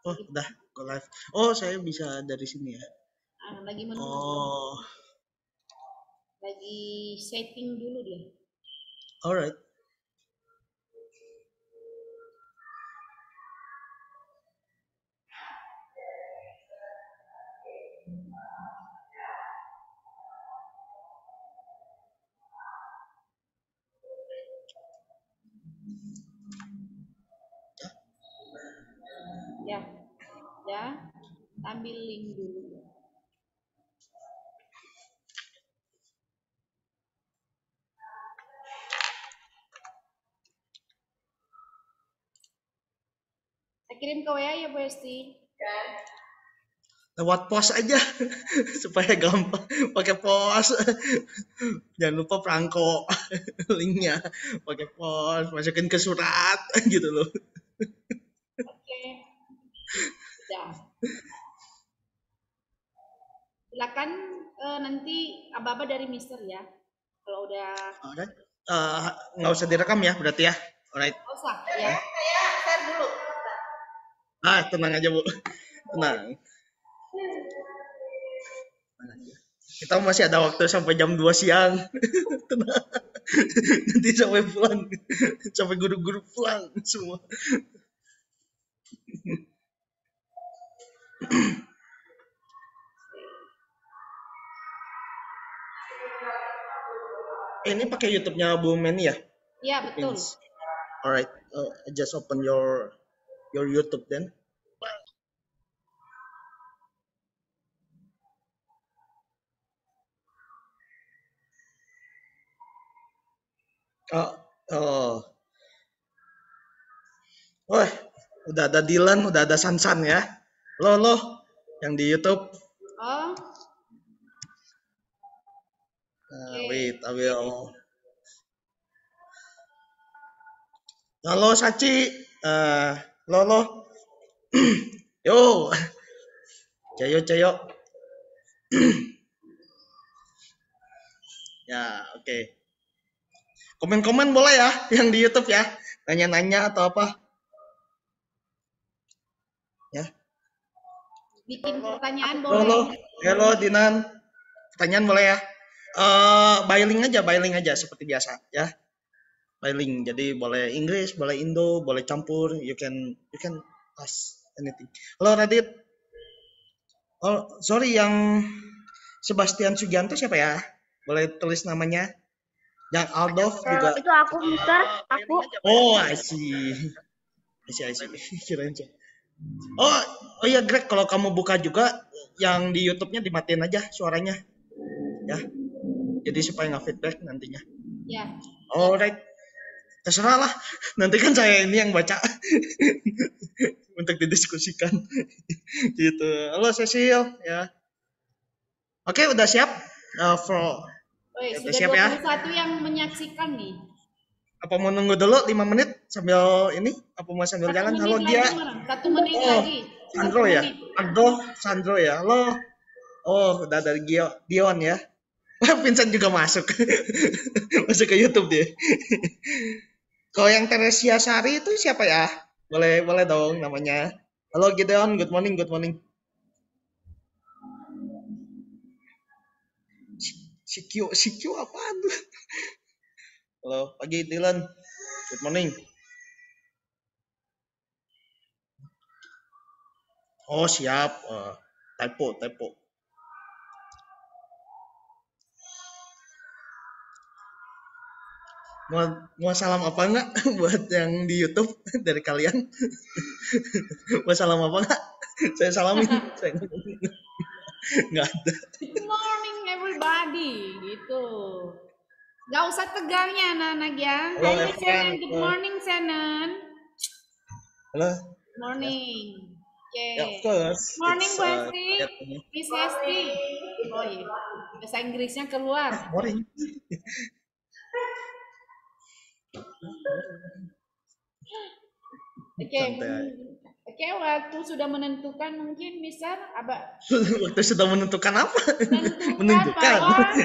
Oh, udah go live. Oh, saya bisa dari sini ya. Lagi menunggu. Oh, Lagi setting dulu dia. alright. Ya, ya. Ambil link dulu. Saya kirim ke WA ya Bu Esti. Lewat pos aja supaya gampang. Pakai pos. Jangan lupa perangko linknya. Pakai pos, masukin ke surat gitu loh. Oke. Sudah. Silakan nanti aba-aba dari Mister ya. Kalau udah Alright. Nggak usah direkam ya berarti ya. Alright. nggak usah ya. Saya share dulu. Tenang aja Bu. Tenang. Kita masih ada waktu sampai jam 2 siang. Tenang. Nanti sampai pulang. Sampai guru-guru pulang semua. Ini pakai YouTube-nya Bu Meni ya? Iya, betul. Alright, just open your YouTube then. Oh. Wah, udah ada Dylan, udah ada Sansan ya. Lo yang di YouTube. Oh. Wait, I will. Halo Saci, lo. Yo, Cayo. Ya, oke. Komen-komen boleh ya, yang di YouTube ya. Nanya-nanya atau apa. Ya. Bikin pertanyaan boleh. Halo Dinan. Pertanyaan boleh ya. By link aja seperti biasa ya. By link. Jadi boleh Inggris, boleh Indo, boleh campur. You can ask anything. Halo Radit. Oh, sorry yang Sebastian Sugianto siapa ya? Boleh tulis namanya? Yang Aldov juga. Itu aku, Mister. Aku. Oh, I see. Kirain. Oh iya Greg, kalau kamu buka juga yang di YouTube-nya dimatiin aja suaranya. Ya. Jadi supaya nggak feedback nantinya. Ya. Alright. Terserah lah. Nanti kan saya ini yang baca. Untuk didiskusikan. Gitu. Halo Cecil ya. Oke, udah siap? Sudah siap 21 ya? yang menyaksikan nih. Apa mau nunggu dulu 5 menit sambil ini? Apa mau sambil jalan? Halo dia. 1 menit lagi. Sandro ya? Sandro ya. Halo. Oh, udah dari Gion ya. Vincent juga masuk. Masuk ke YouTube dia. Kalau yang Teresia Sari itu siapa ya? Boleh dong namanya. Halo Gideon, good morning. CQ apaan tuh? Halo, pagi Dylan. Good morning. Oh, siap. Typo. Mau salam apa enggak buat yang di YouTube dari kalian? Mau salam apa enggak? Saya salamin. Enggak ada. Good morning everybody, gitu. Gak usah tegangnya anak-anak ya. Hai Shannon, good morning Shannon. Halo. Good morning. Oke. Yeah, of course. Morning Bu Esti. Miss Esti. Oh iya. Bahasa Inggrisnya keluar. Morning. Oke, waktu sudah menentukan mungkin Mister Aba. Waktu sudah menentukan apa? Menentukan.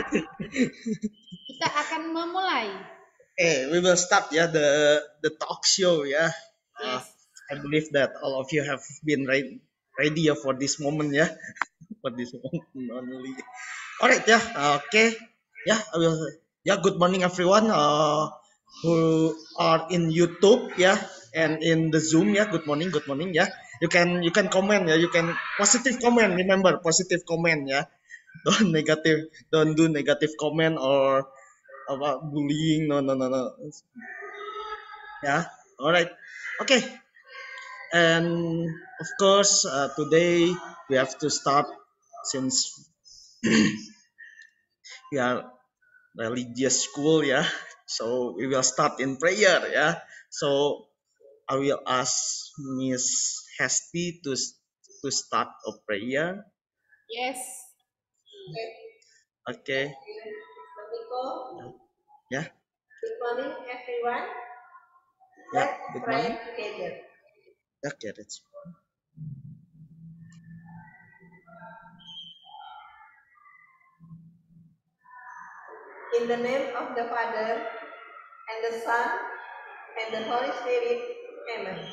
Kita akan memulai. We will start ya the talk show ya. Yes. I believe that all of you have been ready for this moment, yeah, for this moment only. All right, yeah, okay, yeah, I will. Yeah, good morning, everyone. Who are in YouTube, yeah, and in the Zoom, yeah. Good morning, yeah. You can comment, yeah. You can positive comment. Remember, positive comment, yeah. Don't do negative comment or about bullying. No, no, no, no. Yeah. All right. Okay. And of course, today we have to start since we are religious school, yeah. So we will start in prayer, yeah. So I will ask Miss Hesti to start a prayer. Yes. Okay. Yeah. Good morning, everyone. Yeah. Let's Good pray morning. together. Okay. That's In the name of the Father, and the Son, and the Holy Spirit. Amen.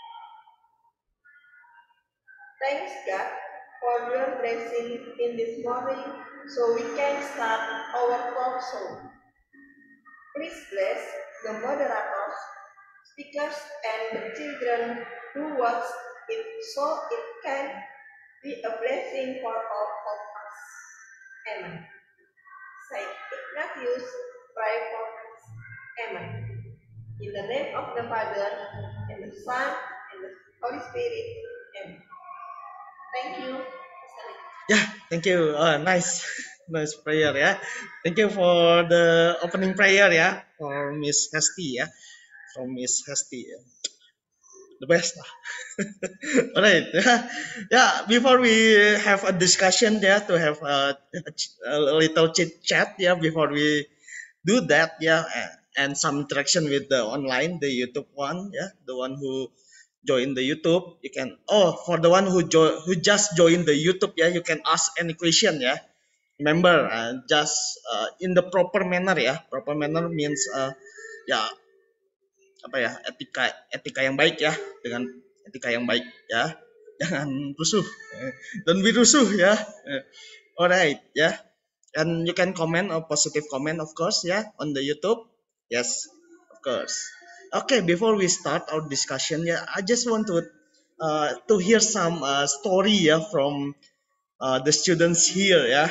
Thanks, God, for your blessing in this morning so we can start our talk show. Please bless the moderators, speakers, and the children who watch it so it can be a blessing for all of us. Amen. Saint Ignatius, pray for us. Amen. In the name of the Father, and the Son, and the Holy Spirit. Amen. Thank you. yeah. Thank you. Nice, nice prayer, yeah. Thank you for the opening prayer, yeah, for Miss Hesti, yeah, from Miss Hesti. Yeah. The best. All right. Yeah. Before we have a discussion, yeah, to have a little chit chat, yeah, before we do that, yeah, and some interaction with the online, the YouTube one, yeah, the one who join the YouTube, you can. Oh, for the one who just joined the YouTube, yeah, you can ask any question, yeah. Remember, just in the proper manner, yeah. Proper manner means, ya apa ya, etika etika yang baik ya, dengan etika yang baik ya, jangan rusuh, don't be rusuh ya. Alright ya, and you can comment or positive comment of course ya on the YouTube. Yes, of course. Okay, before we start our discussion, yeah, I just want to hear some story ya from the students here ya.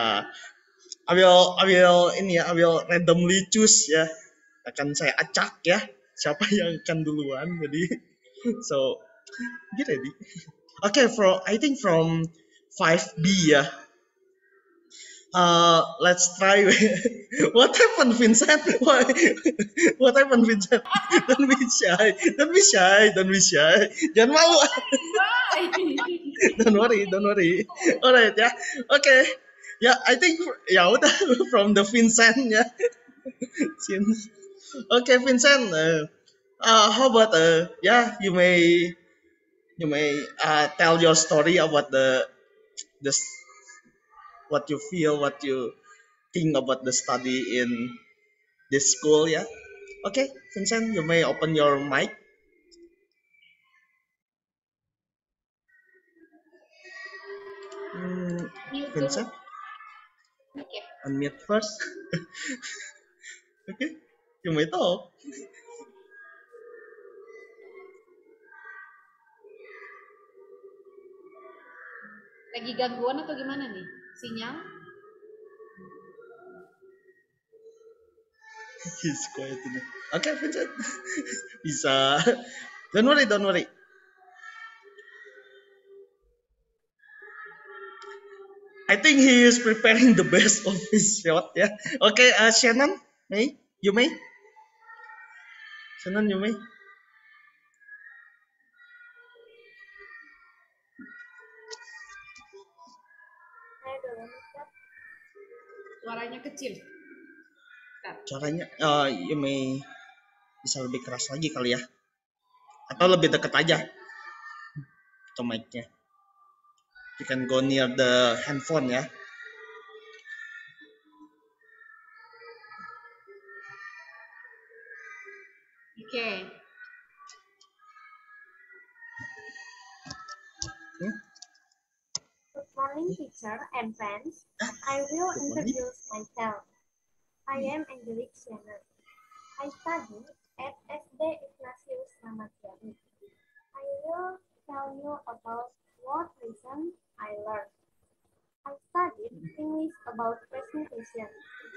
I will randomly choose ya. Akan saya acak ya siapa yang akan duluan. Jadi so get ready. Okay, I think from 5B ya. Let's try. What happened, Vincent? Why? What happened, Vincent? Don't be shy. Don't be shy. Don't be shy. Jangan malu. Don't worry. Don't worry. Alright ya. Okay. Ya, I think ya udah from the Vincent ya. Okay, Vincent. How about yeah, you may tell your story about the what you feel, what you think about the study in this school, yeah. Okay, Vincent, you may open your mic. Vincent, Okay. unmute first. Okay, you may talk. Lagi gangguan atau gimana nih? Sinyal? He's quiet today. Okay, Vincent. Bisa. Don't worry, don't worry. I think he is preparing the best of his shot, yeah. Okay, Shannon, you may. Shannon, you may. Suaranya kecil. Caranya, you may bisa lebih keras lagi kali ya. Atau lebih dekat aja ke mic-nya. You can go near the handphone ya. Okay. Good morning, teacher and friends. I will introduce myself. I am Angelique Shannon. I study at SD Ignatius Namatyari. I will tell you about what lesson I learned. I studied English about presentation,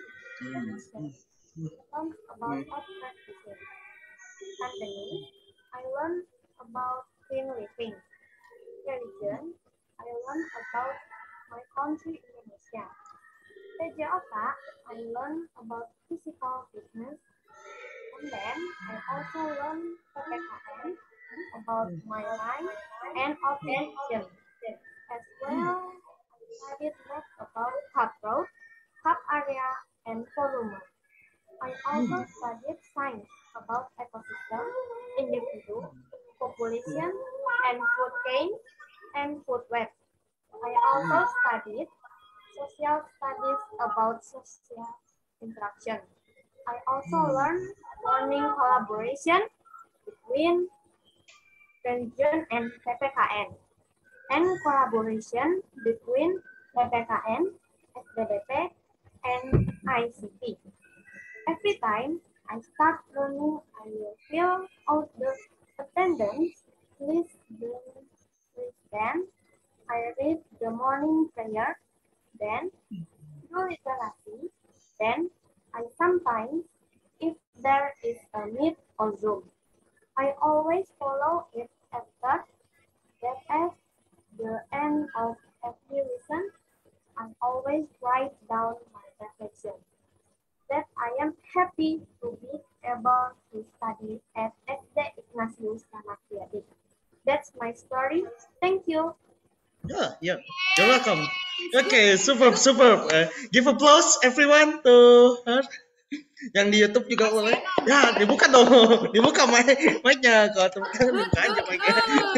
learned about abstract design. Company, I learned about clean living. Religion, I learned about my country Indonesia. PJOK, I learned about physical fitness. And then I also learned PPKN about my life and occupation. As well, I studied math about cup road, cup area, and volume. I also studied science about ecosystem, individu, population, and food chain and food web. I also studied social studies about social interaction. I also learned learning collaboration between religion and PPKN and collaboration between PPKN, SBDP, and ICT. Every time I start learning, I will fill out the attendance list, then I read the morning prayer, then do literacy, then I sometimes, if there is a Meet or Zoom, I always follow it after that at the end of every lesson, I always write down my reflection. That I am happy to be able to study at SD Ignatius Namatyari. That's my story. Thank you. Yeah, yeah. You're welcome. Okay, superb, superb. Give applause everyone to her. Yang di YouTube juga boleh. Ya, dibuka dong. Dibuka mic-nya. Kalau teman-teman buka aja mic-nya.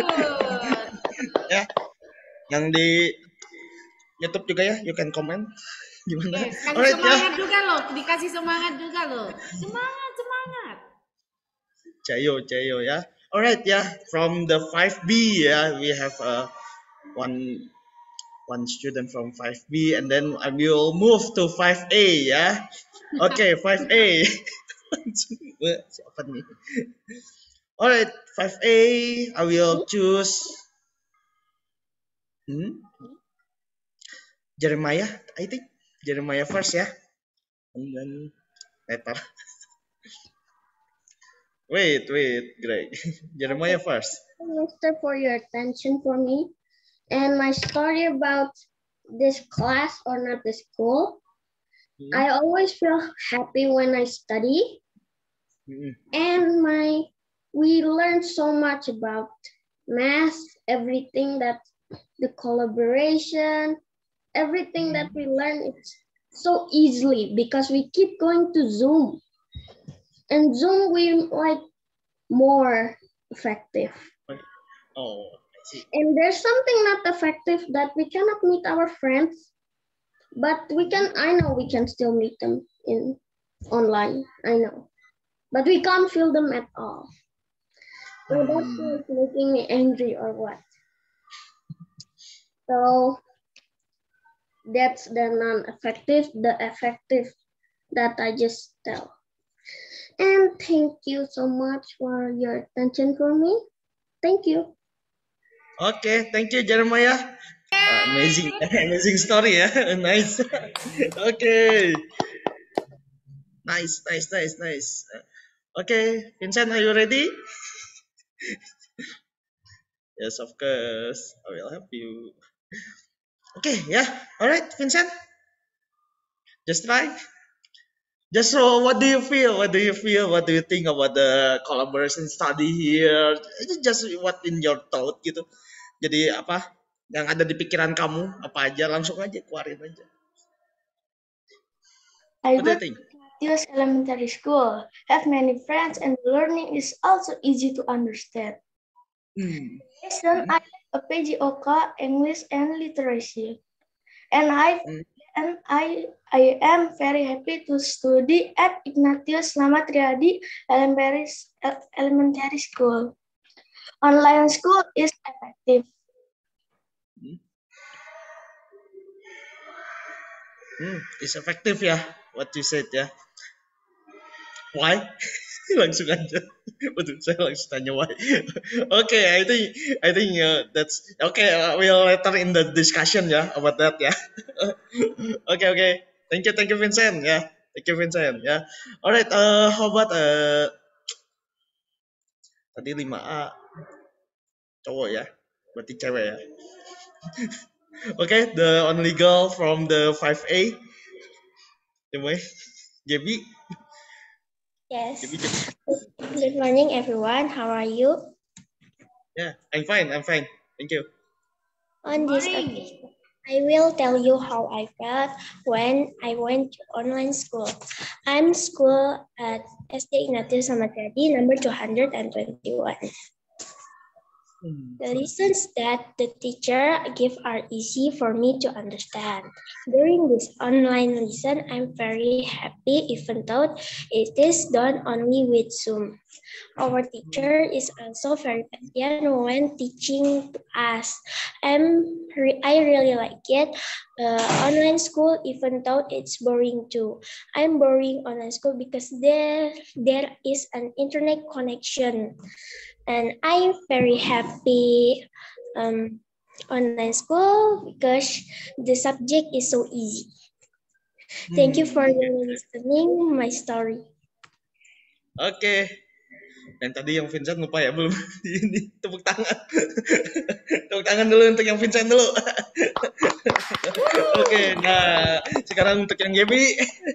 Ya. Yang di YouTube juga ya, you can comment. Gimana? Yes, kasih Alright, semangat ya. juga loh, dikasih semangat juga loh. Semangat, semangat. Jayo, Jayo ya. Alright, ya. From the 5B ya, we have one student from 5B and then I will move to 5A ya. Okay, 5A. Siapa nih? Alright, 5A, I will choose Jeremiah, I think. Jeremiah first ya. And then later. Wait, Greg. Jeremiah first. Mister, for your attention for me and my story about this class or not the school. I always feel happy when I study, and we learn so much about math, everything that the collaboration, everything that we learn, it's so easily because we keep going to Zoom, and Zoom we like more effective. Oh, I see. And there's something not effective that we cannot meet our friends, but I know we can still meet them in online, I know. But we can't feel them at all. So that's making me angry or what? So that's the non-effective, the effective that I just tell. And thank you so much for your attention for me. Thank you. Okay, thank you Jeremiah. Amazing story ya. Nice. Okay. Nice. Okay, Vincent, are you ready? Yes, of course. I will help you. Okay, yeah. All right, Vincent. Just try. Just so, what do you feel? What do you think about the collaboration study here? It's just what in your thought gitu. Jadi apa yang ada di pikiran kamu? Apa aja langsung aja keluarin aja. I What do you went think? to Ignatius Elementary School, have many friends, and learning is also easy to understand. Lesson I have a PJOK, English and Literacy, and I am very happy to study at Ignatius Namatyari Elementary School. Online school is effective. It's effective ya, what you said ya. Why? Langsung aja. Betul, saya langsung tanya why. Okay, I think that's okay. We'll later in the discussion ya about that ya. Okay. Thank you Vincent ya. Thank you Vincent ya. Alright, how about tadi 5A cowok ya, berarti cewek ya. Okay, the only girl from the 5A. Anyway, Gaby. Yes. Gaby. Good morning, everyone. How are you? Yeah, I'm fine. Thank you. On this Morning. occasion, I will tell you how I felt when I went to online school. I'm school at SD Ignatius Samadjadi, number 221. The lessons that the teacher give are easy for me to understand. During this online lesson, I'm very happy even though it is done only with Zoom. Our teacher is also very patient when teaching us. I really like it. Online school, even though it's boring too. I'm boring online school because there is an internet connection. And I'm very happy online school because the subject is so easy. Thank you for listening my story. Oke. Dan tadi yang Vincent lupa ya, belum ini tepuk tangan. Tepuk tangan dulu untuk yang Vincent dulu. Oke, nah sekarang untuk yang Gaby.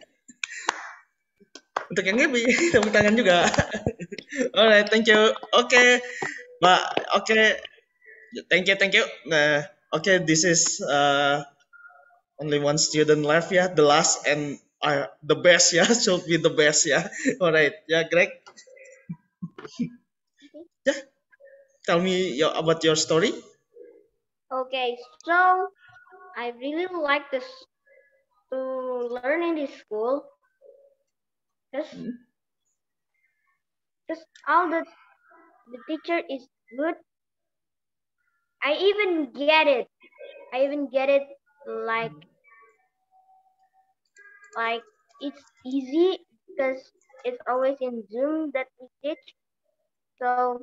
Untuk yang Gaby, tepuk tangan juga. Alright, thank you. Oke, Mbak. Oke, thank you. Nah, oke, this is only one student left ya, the last and the best ya, should be the best ya. Alright, ya Greg. Yeah, tell me about your story. Okay, so I really like this to learn in this school. Because all the teacher is good. I even get it like it's easy because it's always in Zoom that we teach. So,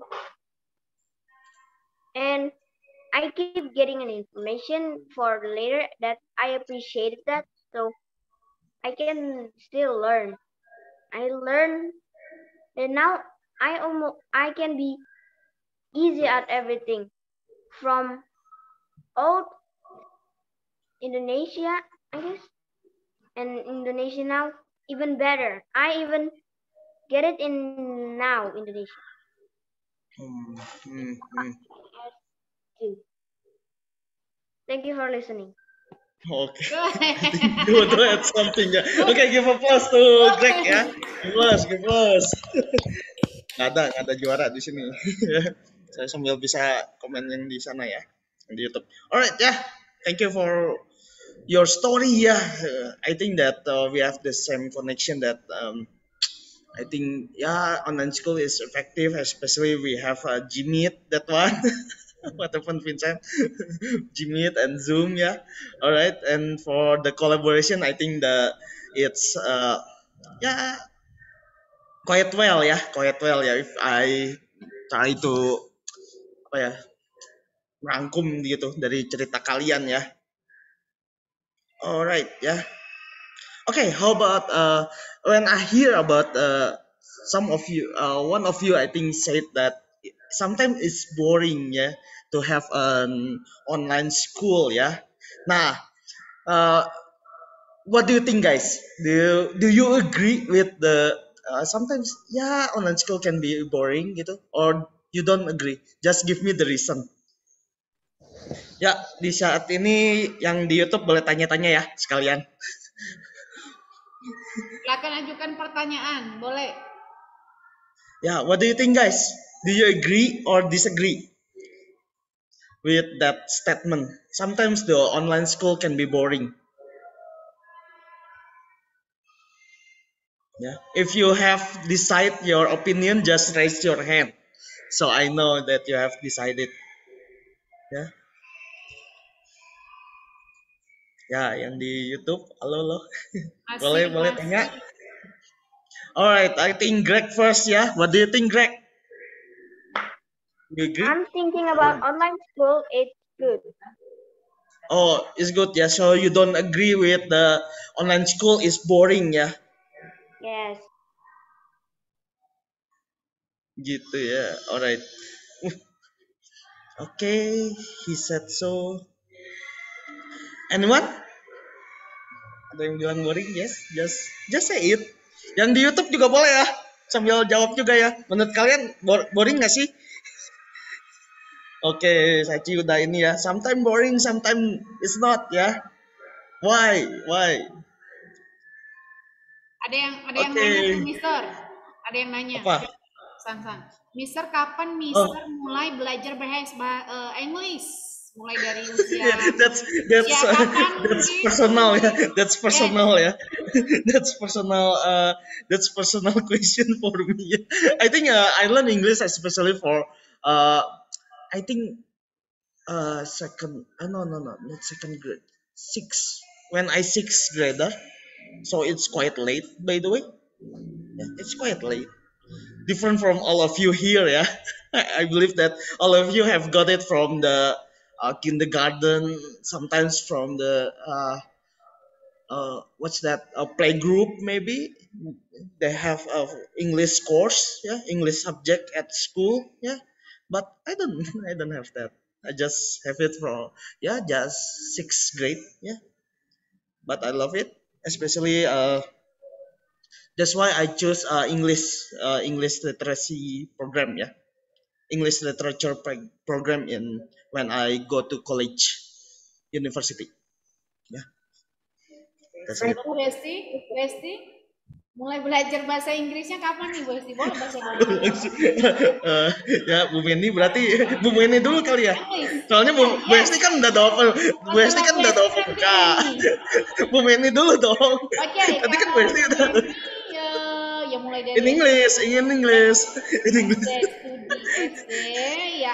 and I keep getting an information for later that I appreciated that. So I can still learn. I learn, and now I can be easy at everything from old Indonesia, I guess, and Indonesia now even better. I even get it in now Indonesia. Thank you for listening. Okay. You want to add something ya? Okay, give applause to Greg ya. Give applause. Nggak ada juara di sini. Saya sambil bisa komen yang di sana ya, di YouTube. Alright ya, thank you for your story ya. I think that we have the same connection that I think online school is effective, especially we have Gmeet that one. What happened, Vincent? Gmeet and Zoom, yeah. All right, and for the collaboration, I think it's quite well, yeah. If I try to rangkum gitu dari cerita kalian ya. Alright, yeah. Okay, how about when I hear about some of you, one of you I think said that sometimes it's boring ya to have an online school ya. Nah, what do you think, guys? Do you agree with the sometimes online school can be boring gitu, or you don't agree? Just give me the reason. Ya, di saat ini yang di YouTube boleh tanya-tanya ya sekalian. Silakan ajukan pertanyaan, boleh. Yeah, what do you think, guys? Do you agree or disagree with that statement? Sometimes the online school can be boring. Yeah. If you have decided your opinion, just raise your hand, so I know that you have decided. Yeah. Ya, yang di YouTube. Halo, halo. Masih, Boleh masih. tanya. Alright, I think Greg first ya. What do you think, Greg? You agree? I'm thinking about online school. It's good. Oh, it's good ya. So you don't agree with the online school is boring ya? Yes. Gitu ya. Alright. Okay, he said so. Anyone? Ada yang bilang boring? Yes, just say it. Yang di YouTube juga boleh ya. Sambil jawab juga ya. Menurut kalian boring nggak sih? Oke, Sachi udah ini ya. Sometimes boring, sometimes it's not ya. Why? Ada yang Oke. nanya ke Mister. Ada yang nanya. Apa? Sang. Mister, kapan Oh, Mister mulai belajar bahasa English? Mulai dari usia that's usia kapan that's mungkin? personal ya. That's Yes. personal ya. That's personal question for me. I think I learn English especially for I think second no not second grade, six, when I sixth grader, so it's quite late, by the way. Yeah, it's quite late, different from all of you here, yeah. I believe that all of you have got it from the kindergarten, sometimes from the what's that, play group maybe. They have a English course, yeah, English subject at school, yeah. But I don't I don't have that. I just have it from, yeah, just sixth grade, yeah. But I love it, especially that's why I chose English literacy program, yeah, English literature program in when I go to college, university, yeah. That's it. Besti, mulai belajar bahasa Inggrisnya kapan nih, Besti? Boleh bahasa Inggris? Eh, ya Bu Meni, berarti Bu Meni dulu kali ya. English. Soalnya Bu Yes. Esti kan udah double, Bu Esti kan udah double Besti K. Bu Meni dulu dong. Oke, Tadi kan Bu kalau Esti udah ya mulai dari in English, in English. SD, studi SD, ya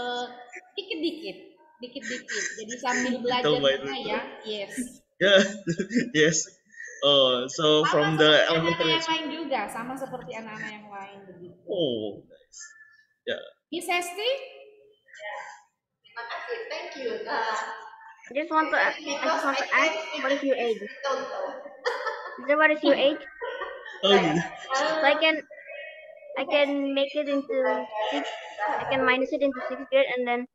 dikit-dikit. Jadi sambil belajar Tahu juga ya, yes. Yeah, yes. Oh, so Sama from the seperti anak-anak elementary. yang lain juga, sama seperti anak-anak yang lain begitu. Oh, yeah. Miss Esti? Terima kasih, thank you. I just want to ask, what is your age? Contoh. What is your age? Oh, yeah. So I can make it into I can minus it into 6th grade and then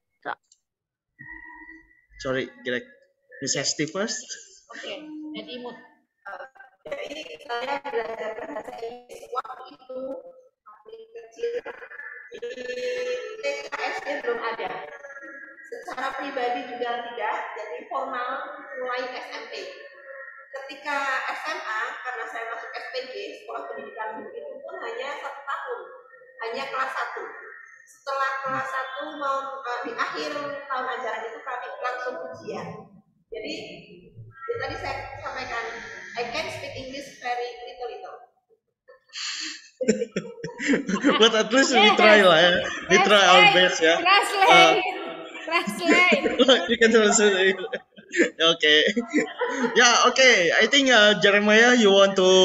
Sorry, Greg. Miss Esti first. Oke, dan Imut. Jadi saya belajar bahasa Inggris waktu itu masih kecil, di TK SD belum ada. Secara pribadi juga tidak, jadi formal mulai SMP. Ketika SMA, karena saya masuk SPG, Sekolah Pendidikan Guru, itu pun hanya 1 tahun, hanya kelas 1. Setelah kelas 1 mau di akhir tahun ajaran itu kami langsung ujian. Jadi tadi saya sampaikan, I can speak English very little. But at least we try lah ya. We try our best ya. Translate. You can translate. Okay. Yeah, okay. I think Jeremiah, you want to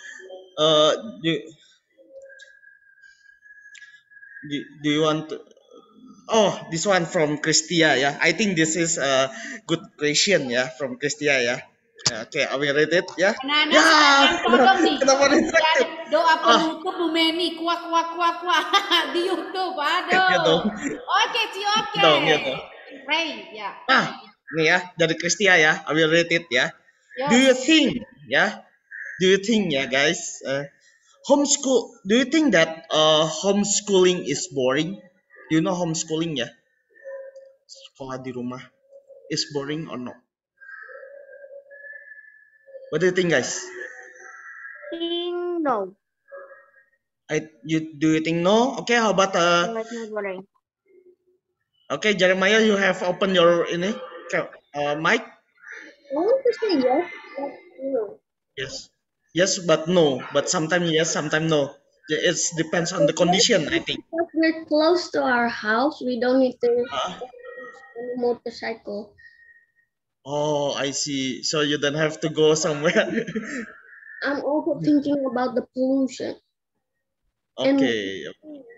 do you want to, oh, this one from Christia ya. I think this is a good question ya from Christia ya. Okay, I will read it ya. Anak-anak tolong nih. Kenapa distracted? Doa penutup Bu Meni, kuak di YouTube. Aduh. Ya dong. Oke, oke. Dong, ya dong. Ray, ya. Nih ya, dari Christia ya. I will read it ya. Yes. Do you think ya guys, do you think that homeschooling is boring? Do you know homeschooling ya? Sekolah di rumah is boring or not? What do you think, guys? No. Do you think no? Okay, how about That's not boring. Okay, Jeremiah, you have opened your mic. I want to say yes, but no. Yes, but no. But sometimes yes, sometimes no. It depends on the condition, I think. Because we're close to our house, we don't need to use any motorcycle. Oh, I see. So you don't have to go somewhere. I'm also thinking about the pollution. And Okay,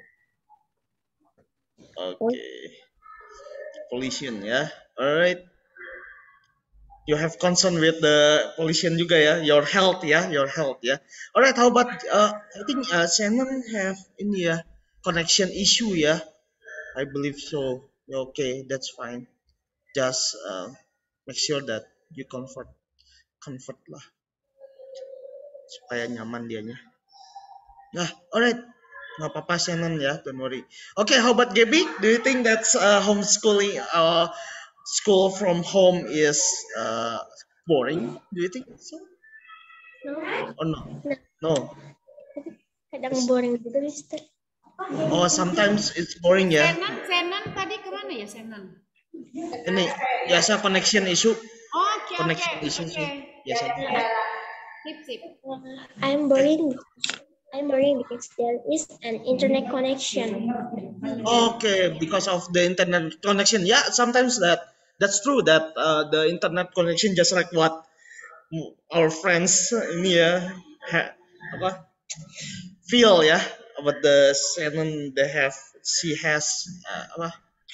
okay. Pollution ya. Alright. You have concern with the pollution juga ya. Your health ya, your health ya. Alright, how about I think Shannon have ini ya connection issue ya. I believe so. Okay, that's fine. Just make sure that you comfort lah supaya nyaman dianya. Nah, alright. Nggak apa-apa Shannon ya, don't worry. Okay, how about Gaby? Do you think that's homeschooling school from home is boring? Do you think so? no, Or no? No. kadang boring juga, Mister. Oh, sometimes it's boring ya. Senan tadi kemana ya Senan? Ini biasa connection issue. Oh, oke, Connection oke, issue sih. oke. Biasanya. Sip. I'm boring. I'm boring because there is an internet connection. Okay, because of the internet connection. Yeah, sometimes that's true that the internet connection just like what our friends ini ya apa feel ya about the Shannon she has apa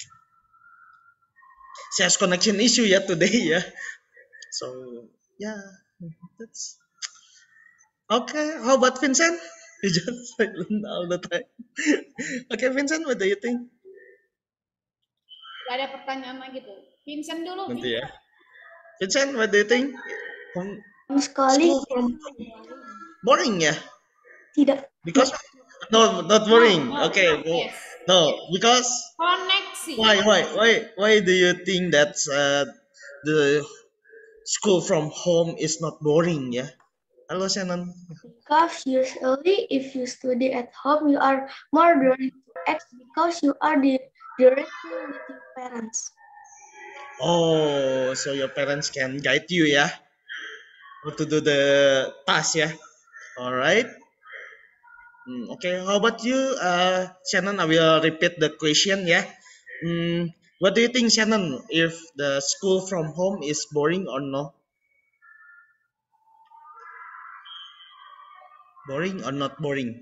she has connection issue ya today ya. So yeah, that's okay. How about Vincent? You just silent all the time. Okay, Vincent, what do you think? Gak ada pertanyaan lagi tuh. Vincent dulu. Nanti ya. Vincent, what do you think? Homeschooling School from boring ya? tidak. Because no, not boring. No, Okay, yes. no, because Koneksi. why do you think that the school from home is not boring ya? Halo Shannon. Because usually if you study at home, you are more drawn to X because you are directly with your parents. Oh, so your parents can guide you ya, how to do the task ya. Alright. Okay, how about you, Shannon? I will repeat the question ya. What do you think, Shannon? If the school from home is boring or no? Boring or not boring?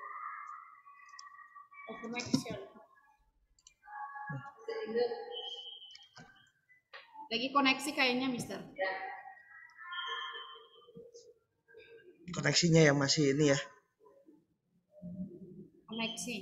Connection. Lagi koneksi kayaknya, Mister. Koneksinya yang masih ini ya. Koneksi.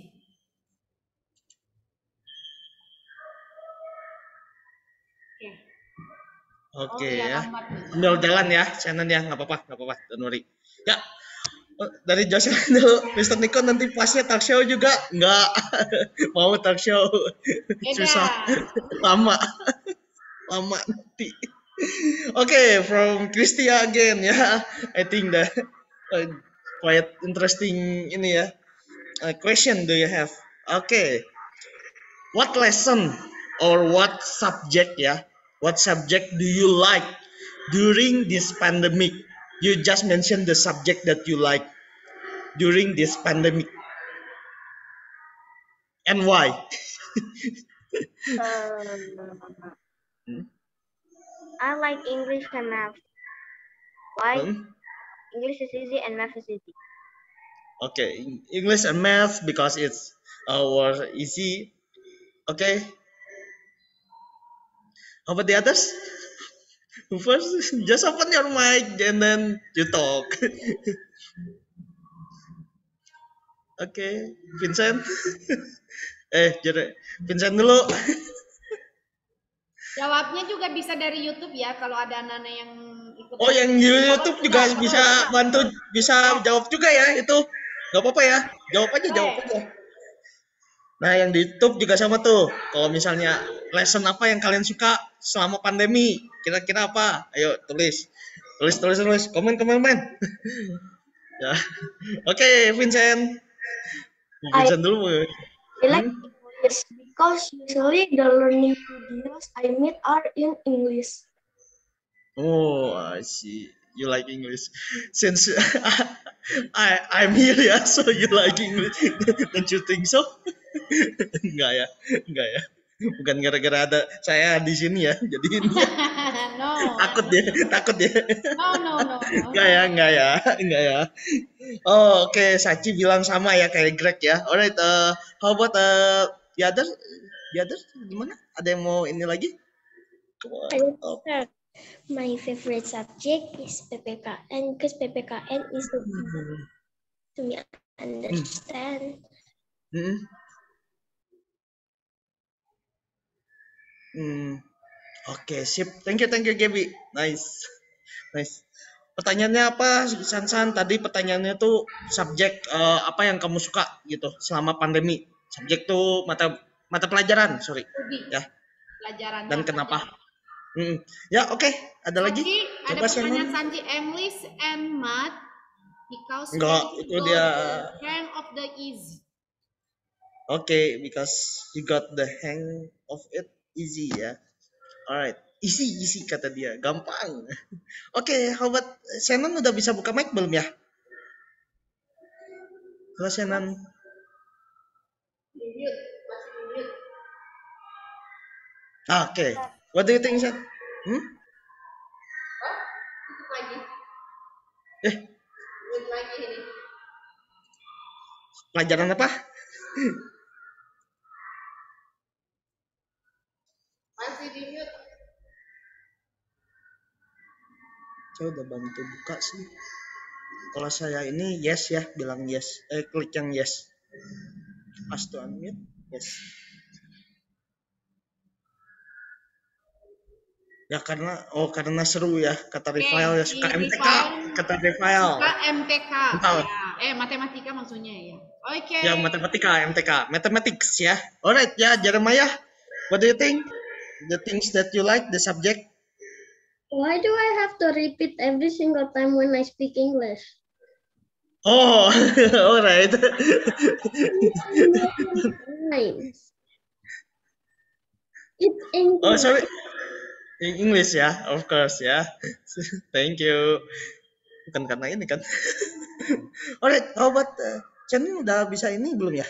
Oke iya, ya. lambat nih. Sambil jalan ya, Shannon ya, nggak apa-apa, don't worry. Ya, dari Joshua dulu, Mr. Nico nanti pasnya talk show juga nggak mau talk show. Susah, lama nanti. Okay, from Christia again ya. I think that quite interesting ini ya. Question do you have? Okay, what lesson or what subject ya? What subject do you like during this pandemic? You just mentioned the subject that you like during this pandemic. And why? I like English and math. Why? Hmm? English is easy and math is easy. Okay, English and math because it's our easy. Okay. How about the others? First, just open your mic and then you talk. Okay, Vincent. Vincent dulu. Jawabnya juga bisa dari YouTube ya, kalau ada anak-anak yang ikut. Oh, yang di YouTube juga bisa bantu, bisa jawab juga ya itu. Gak apa-apa ya, jawab aja. Nah, yang di YouTube juga sama tuh. Kalau misalnya lesson apa yang kalian suka selama pandemi, kira-kira apa? Ayo tulis, komen. Ya, oke, Vincent. Vincent dulu. I like English because usually the learning videos I meet are in English. Oh, I see. You like English. Since I'm here ya, so you like English. Don't you think so? Enggak ya. Bukan gara-gara ada saya di sini ya. Jadi ini No, takut ya. no. Enggak ya. Oh, oke, Sachi bilang sama ya kayak Greg ya. Alright, how about the other? The other gimana? Ada yang mau ini lagi? Oh. My favorite subject is PPKN because PPKN is to me understand. Oke, sip. Thank you, Gaby. Nice. Pertanyaannya apa, San? Tadi pertanyaannya tuh subjek apa yang kamu suka gitu selama pandemi? Subjek tuh mata pelajaran, sorry. Ya. Pelajaran. Dan kenapa? Ya, oke. Ada lagi? Ada pertanyaan Sanji, English and Math because enggak, itu dia hang of the easy. Oke, because you got the hang of it easy ya. Alright, easy kata dia, gampang. Oke, how about Shannon udah bisa buka mic belum ya? Halo Shannon. Oke, what do you think, Shan? Tutup lagi. Tutup lagi ini. Pelajaran apa? Masih di mute. Saya udah bantu buka sih. Kalau saya ini yes ya, bilang yes. Klik yang yes. Ask to unmute. Yes. Ya karena seru ya, kata Rifael ya, suka MTK, kata Rifael. Suka MTK. Ya. Matematika maksudnya ya. Oke. Ya matematika, MTK, mathematics ya. Alright ya, Jeremiah, what do you think? The things that you like, the subject? Why do I have to repeat every single time when I speak English? Oh, alright. It's English. Oh, sorry. English ya, of course ya. Thank you. Bukan karena ini kan. Alright, how about Chen udah bisa ini belum ya?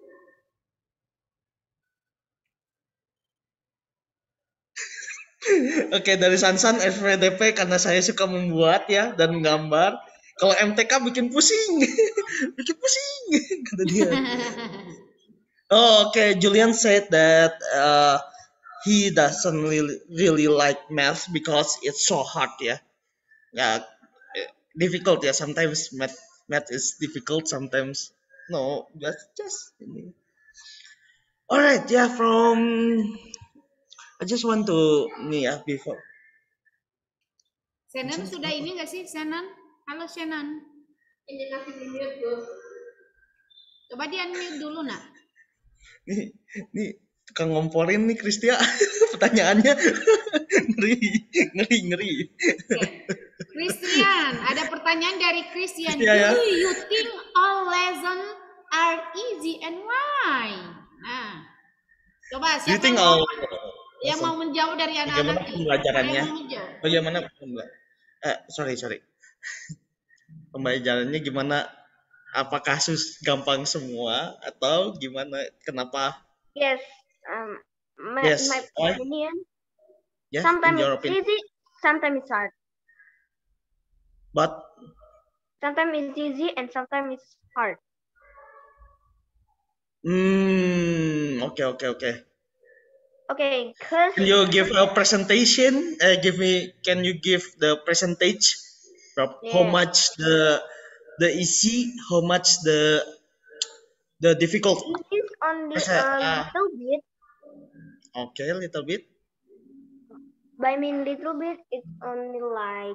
Oke, dari Sansan FVDP karena saya suka membuat ya dan menggambar. Kalau MTK bikin pusing. Bikin pusing kata dia. Oh, okay. Julian said that he doesn't really like math because it's so hard ya. Yeah, difficult ya. Sometimes math is difficult. Sometimes no. Just ini. Alright, yeah. I just want to before. Shannon sudah ini nggak sih, Shannon? Halo Shannon. Ini kasih di mute dulu. Coba di unmute dulu nak. Nih tukang ngomporin nih Kristia. Pertanyaannya ngeri. Christian, ada pertanyaan dari Christian. Ya. Do you think all lessons are easy and why? Nah, coba siapa yang mau menjauh dari anak-anak? Bagaimana pembelajarannya? Bagaimana sorry. Pembelajarannya gimana? Apakah gampang semua atau gimana? Kenapa? Yes. My opinion. Yeah, sometimes it's easy, sometimes it's hard. But sometimes it's easy and sometimes it's hard. Okay. Okay, cause can you give a presentation? Can you give the percentage of how much the easy, how much the difficult? It's only a little bit. Okay, little bit. By mean little bit, it's only like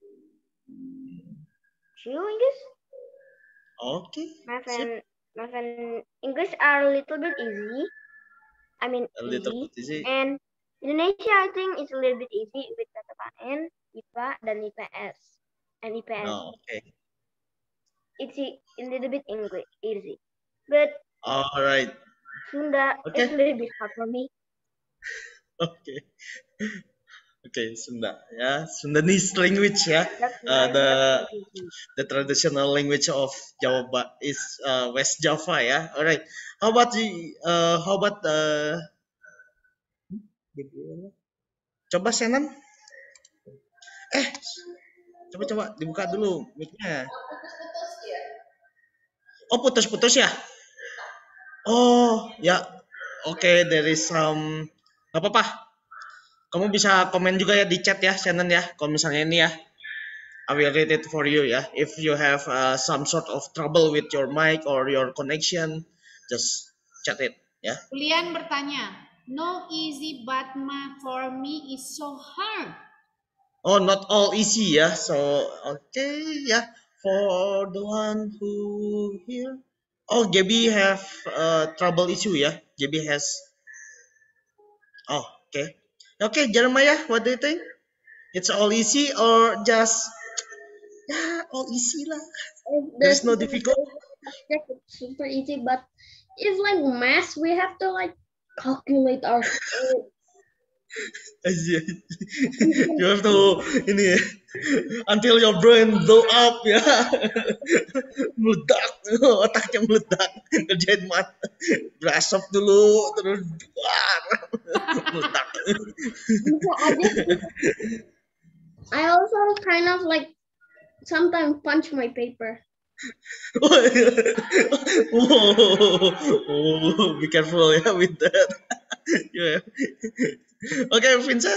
2 English. Okay. My friend English are a little bit easy. I mean a little bit easy. And Indonesia I think is a little bit easy with PPKN, IPA dan IPS and IPS. Oh, okay. It's a little bit English easy, but all right. Sunda is a little bit hard for me. Okay, Sunda ya, Sundanese language ya. The traditional language of Jawa is West Java ya. Alright. How about Coba Shannon. Coba dibuka dulu mic-nya. Putus-putus ya. Oh, putus-putus ya? Oh, ya. Oke, there is some. Gak apa-apa. Kamu bisa komen juga ya di chat ya, Shannon ya. Kalau misalnya ini ya, I will read it for you ya. If you have some sort of trouble with your mic or your connection, just chat it ya. Julian bertanya, no easy but for me is so hard. Oh, not all easy ya. So, okay ya. For the one who here. Oh, Gaby have trouble issue ya. Gaby has. Oh, okay. Okay, Jeremiah, what do you think? It's all easy or just all easy lah. There's no difficult. Subject it's super easy, but it's like math. We have to like calculate our. You have to ini ya, until your brain blow up ya, meledak, otaknya meledak, ngerjain math, berasap dulu, terus meledak. I also kind of like sometimes punch my paper. Oh, be careful ya with that. Yeah. Okay, Vincent,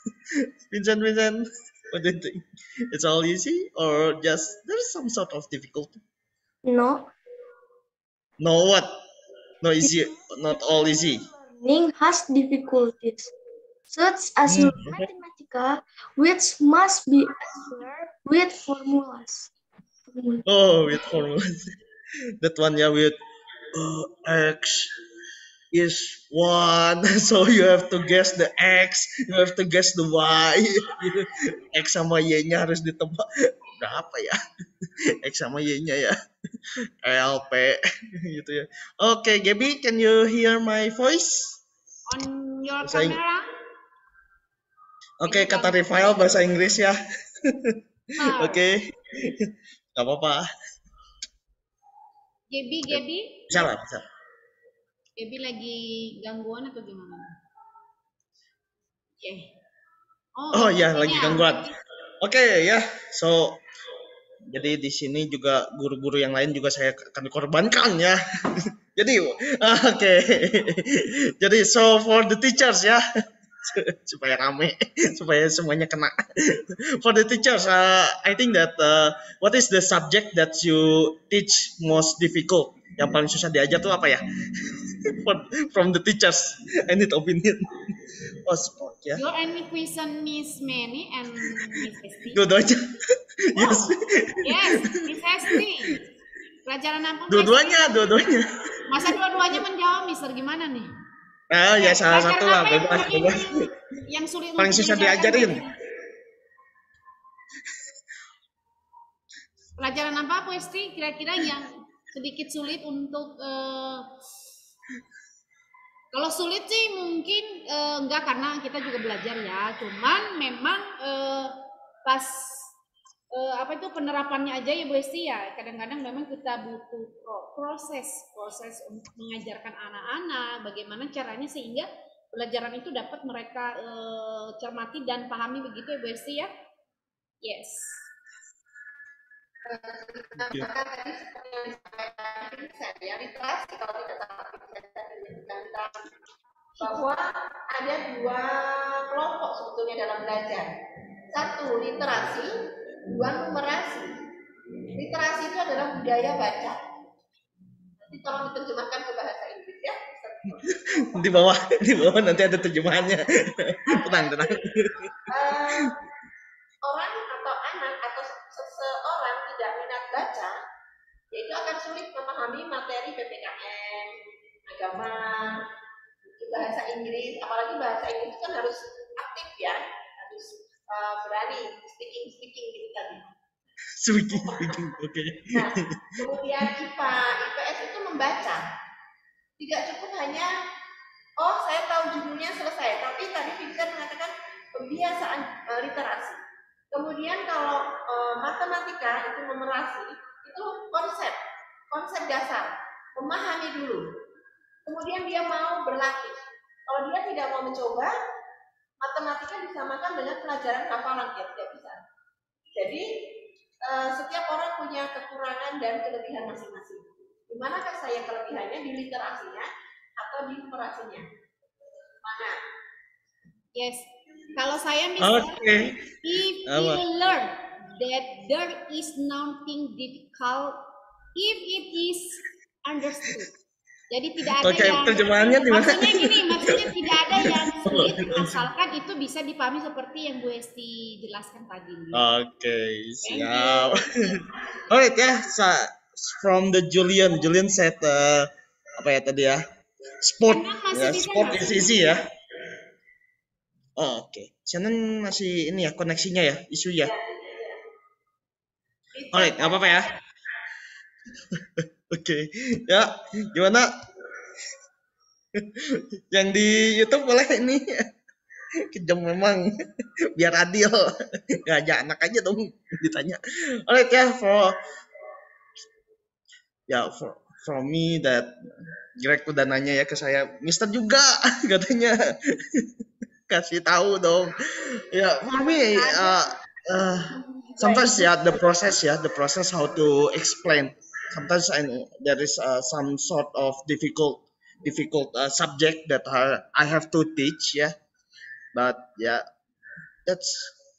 what do you think? It's all easy or just there's some sort of difficulty? No. No what? No easy, not all easy. Learning has difficulties, such as Mathematica, which must be answered with formulas. Oh, with formulas. That one ya with X is 1, so you have to guess the X, you have to guess the Y. X sama Y-nya harus ditebak. Berapa ya? X sama Y-nya ya. L, P, gitu ya. Oke, Gaby, can you hear my voice? On your camera? Oke, kata Rifael bahasa Inggris ya. Oke. Gak apa-apa. Gaby? Bisa lah, bisa. Gaby lagi gangguan atau gimana? Oke. Oh ya, lagi gangguan. Oke ya, so jadi di sini juga guru-guru yang lain juga saya akan korbankan ya. Jadi oke. Jadi so for the teachers ya. Supaya rame, supaya semuanya kena. For the teachers, I think that what is the subject that you teach most difficult? Yang paling susah diajar tuh apa ya? From the teachers, I need opinion. Oh, sport ya. Your any question Miss Manny and Miss Hesti? Dua-duanya. Yes. Yes, Miss Hesti. Pelajaran apa? Dua-duanya. Masa dua-duanya menjawab, Mister? Gimana nih? Ya salah satu lah, bebas. Yang sulit paling susah diajarin. Pelajaran apa, Bu Esti? Kira-kira yang sedikit sulit untuk kalau sulit sih mungkin enggak, karena kita juga belajar ya. Cuman memang pas penerapannya aja ya Bu Esti ya. Kadang-kadang memang kita butuh proses untuk mengajarkan anak-anak bagaimana caranya sehingga pelajaran itu dapat mereka cermati dan pahami, begitu ya Bu Esti ya. Yes. Tadi seperti yang disampaikan saya, literasi kalau tidak salah tentang bahwa ada dua kelompok sebetulnya dalam belajar. Satu literasi, dua numerasi. Literasi itu adalah budaya baca. Nanti tolong diterjemahkan ke bahasa Inggris ya. Di bawah nanti ada terjemahannya. Tenang. Orang atau anak atau seseorang tidak minat baca, yaitu akan sulit memahami materi PPKN, agama, bahasa Inggris. Apalagi bahasa Inggris kan harus aktif ya, harus berani speaking gitu tadi. Speaking, oke. Nah, kemudian IPA, IPS itu membaca. Tidak cukup hanya, saya tahu judulnya selesai, tapi tadi Vincent mengatakan pembiasaan literasi. Kemudian kalau matematika itu numerasi, itu konsep dasar, memahami dulu. Kemudian dia mau berlatih. Kalau dia tidak mau mencoba, diartikan disamakan dengan pelajaran hafalan, ya tidak bisa. Jadi setiap orang punya kekurangan dan kelebihan masing-masing. Di manakah saya kelebihannya, di literasinya atau di numerasinya? Mana? Yes. Kalau saya misalnya, Oke. if Apa? you learn that there is nothing difficult if it is understood. Jadi tidak ada Oke, yang terjemahannya di mana? maksudnya gini, maksudnya tidak ada yang sulit asalkan itu bisa dipahami seperti yang Bu Esti jelaskan tadi. Oke, Thank siap. you. Alright ya, from the Julian said apa ya tadi ya? Sport, Shannon masih ya, di sport sana? is easy ya. Oh, oke. Shannon masih ini ya koneksinya ya, isu ya. Alright, nggak apa-apa ya. Oke, ya gimana? Yang di YouTube boleh ini kejam memang biar adil. Ngajak anak aja dong ditanya. Alright ya, for me that Greg udah nanya ya ke saya, Mister juga katanya kasih tahu dong. Ya, for me sometimes the process how to explain. Sometimes there is some sort of difficult subject that I have to teach, yeah. But yeah, that's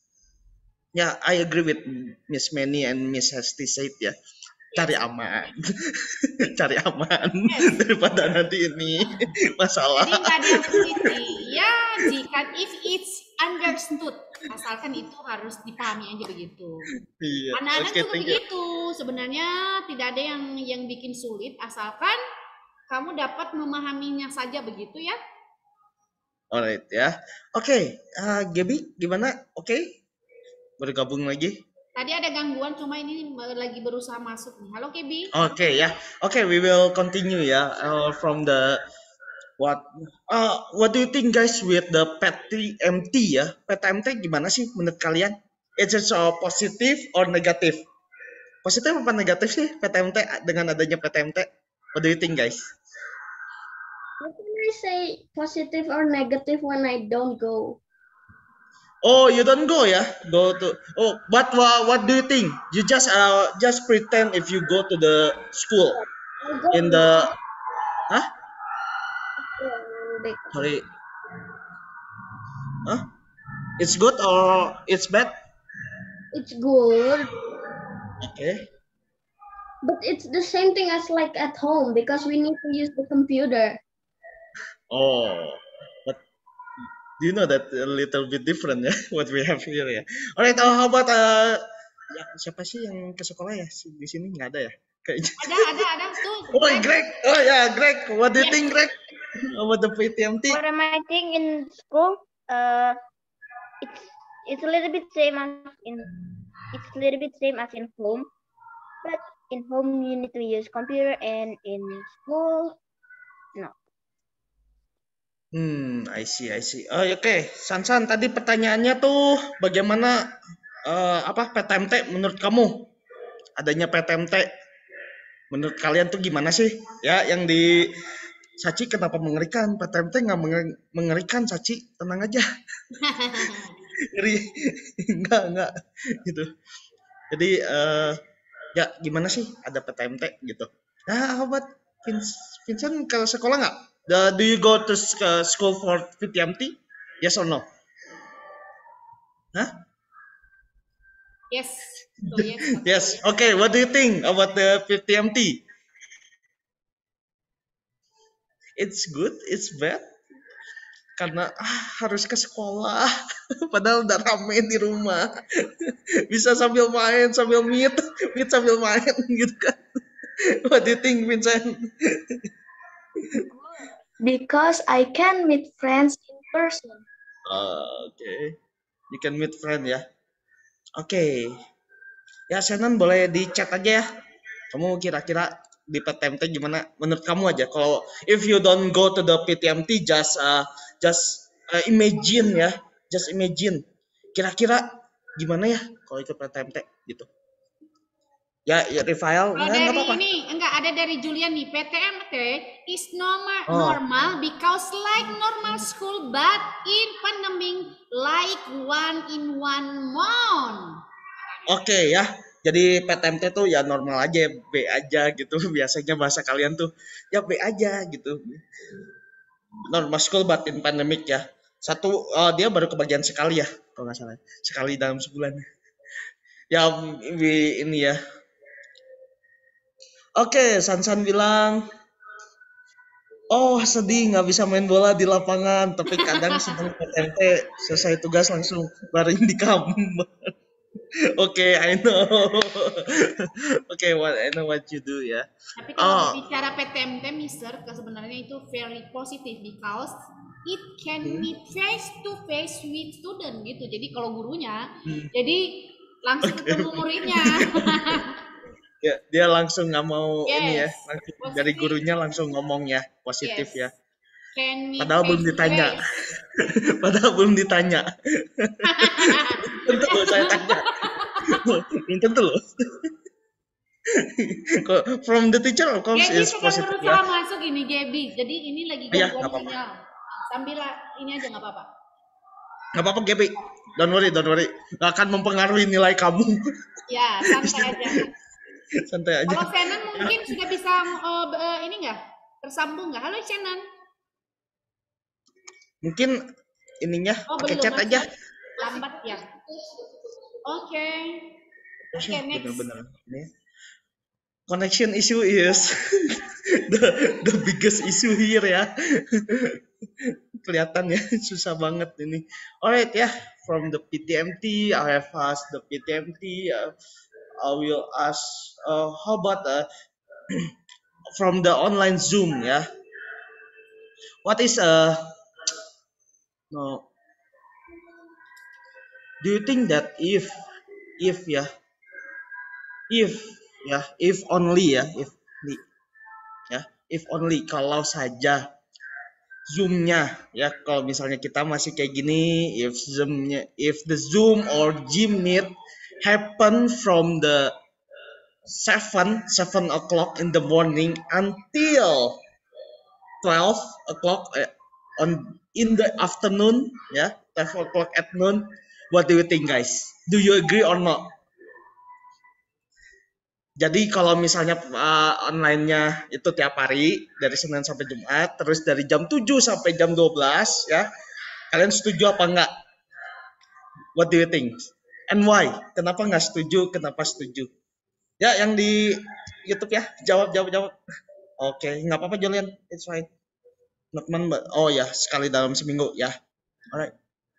I agree with Miss Manny and Miss Hesti said ya. Cari aman, cari aman daripada nanti ini masalah. Jadi nggak ada yang sulit nih. Ya, jika if it's understood, asalkan itu harus dipahami aja begitu. Iya. Anak-anak Oke, juga thank you. begitu. Sebenarnya tidak ada yang bikin sulit, asalkan kamu dapat memahaminya saja begitu ya. Alright ya. Oke, Gaby gimana? Oke, bergabung lagi. Tadi ada gangguan, cuma ini lagi berusaha masuk nih. Halo Kebi. Oke ya. Oke, we will continue ya from the what do you think guys with the PTMT ya? PTMT gimana sih menurut kalian? It's positive or negative? Positif apa negatif sih PTMT dengan adanya PTMT? What do you think guys? How can I say positive or negative when I don't go? Oh, you don't go ya? Go to but what do you think? You just pretend if you go to the school I go in the because sorry. It's good or it's bad? it's good, Okay. but it's the same thing as like at home because we need to use the computer. Oh, but do you know that a little bit different ya what we have here ya. Alright, how about ya, siapa sih yang ke sekolah ya? Di sini nggak ada ya? Kayaknya. Ada tuh. Oh, Greg. Oh ya, Greg. What do you think, Greg? About the PTMT? What am I think in school? It's a little bit same as in home, but in home you need to use computer, and in school, no. I see. Oh, oke. San, tadi pertanyaannya tuh bagaimana PTMT menurut kamu? Adanya PTMT menurut kalian tuh gimana sih? Ya, yang di Saci kenapa mengerikan? PTMT nggak mengerikan, Saci. Tenang aja. Ngeri. Enggak gitu. Jadi ya gimana sih ada PTMT gitu. Nah, how about Vincent ke sekolah nggak? Do you go to school for PTMT? Yes or no? Huh? Yes. So, yes. Yes. Okay. What do you think about the PTMT? It's good. It's bad. Karena harus ke sekolah. Padahal udah rame di rumah. Bisa sambil main, sambil meet sambil main gitu kan. What do you think, Vincent? Because I can meet friends in person. Okay. You can meet friend ya. Oke. Ya, Shannon boleh di chat aja ya. Kamu kira-kira di PTMT gimana? Menurut kamu aja. Kalau if you don't go to the PTMT, just imagine ya. Just imagine. Kira-kira gimana ya kalau ikut PTMT gitu. Ya Rifael, Dari apa-apa. ini ada dari Julian nih. PTMT is normal because like normal school, but in pandemic one in 1 month. Oke ya. Jadi PTMT tuh ya normal aja, B aja gitu. Biasanya bahasa kalian tuh ya B aja gitu. Normal school but in pandemic ya. Dia baru kebagian sekali ya, kalau nggak salah. Sekali dalam sebulan. Ya ini ya. Oke, Sansan bilang, oh sedih nggak bisa main bola di lapangan, tapi kadang sedang PTMT selesai tugas langsung baring di kamar. Oke, I know. Oke, I know what you do ya. Tapi kalau bicara PTMT, Mister, sebenarnya itu very positive because it can meet face to face with student gitu. Jadi kalau gurunya, jadi langsung ketemu muridnya. Ya, dia langsung nggak mau ini ya, Yes, langsung positif. dari gurunya langsung ngomong ya, positif Yes. ya. Can meet Padahal belum face to ditanya. face. Padahal belum ditanya. Tentu loh saya tanya. Belum tentu loh. From the teacher of course Gaby is sedang positive berusaha ya. masuk ini Gaby. Jadi ini lagi Iya, gangguan nggak apa-apa. sinyal. Sambil ini aja nggak apa-apa. Nggak apa-apa Gaby. Don't worry. Nggak akan mempengaruhi nilai kamu. Ya, santai aja. Santai aja. Kalau Shannon mungkin sudah bisa ini nggak? Tersambung nggak? Halo Shannon. Mungkin ininya Oh, pakai belum chat masuk. aja. Lambat ya. Oke. Oke, next. Bener-bener. Ini. Connection issue is the biggest issue here ya. Kelihatan ya, susah banget ini. Alright ya, from the PTMT, I have asked the PTMT. I will ask, how about from the online Zoom ya? What is no? Do you think that if only kalau saja Zoom-nya ya, kalau misalnya kita masih kayak gini, if the Zoom or Gym meet happen from the 7 o'clock in the morning until 12 o'clock in the afternoon ya, 12 o'clock at noon, what do you think guys? Do you agree or not? Jadi kalau misalnya online-nya itu tiap hari dari Senin sampai Jumat, terus dari jam 7 sampai jam 12 ya, kalian setuju apa enggak? What do you think? And why? Kenapa nggak setuju? Kenapa setuju? Ya, yang di YouTube ya, jawab. Oke, nggak apa-apa Julian, it's fine. Oh ya, sekali dalam seminggu ya. Alright.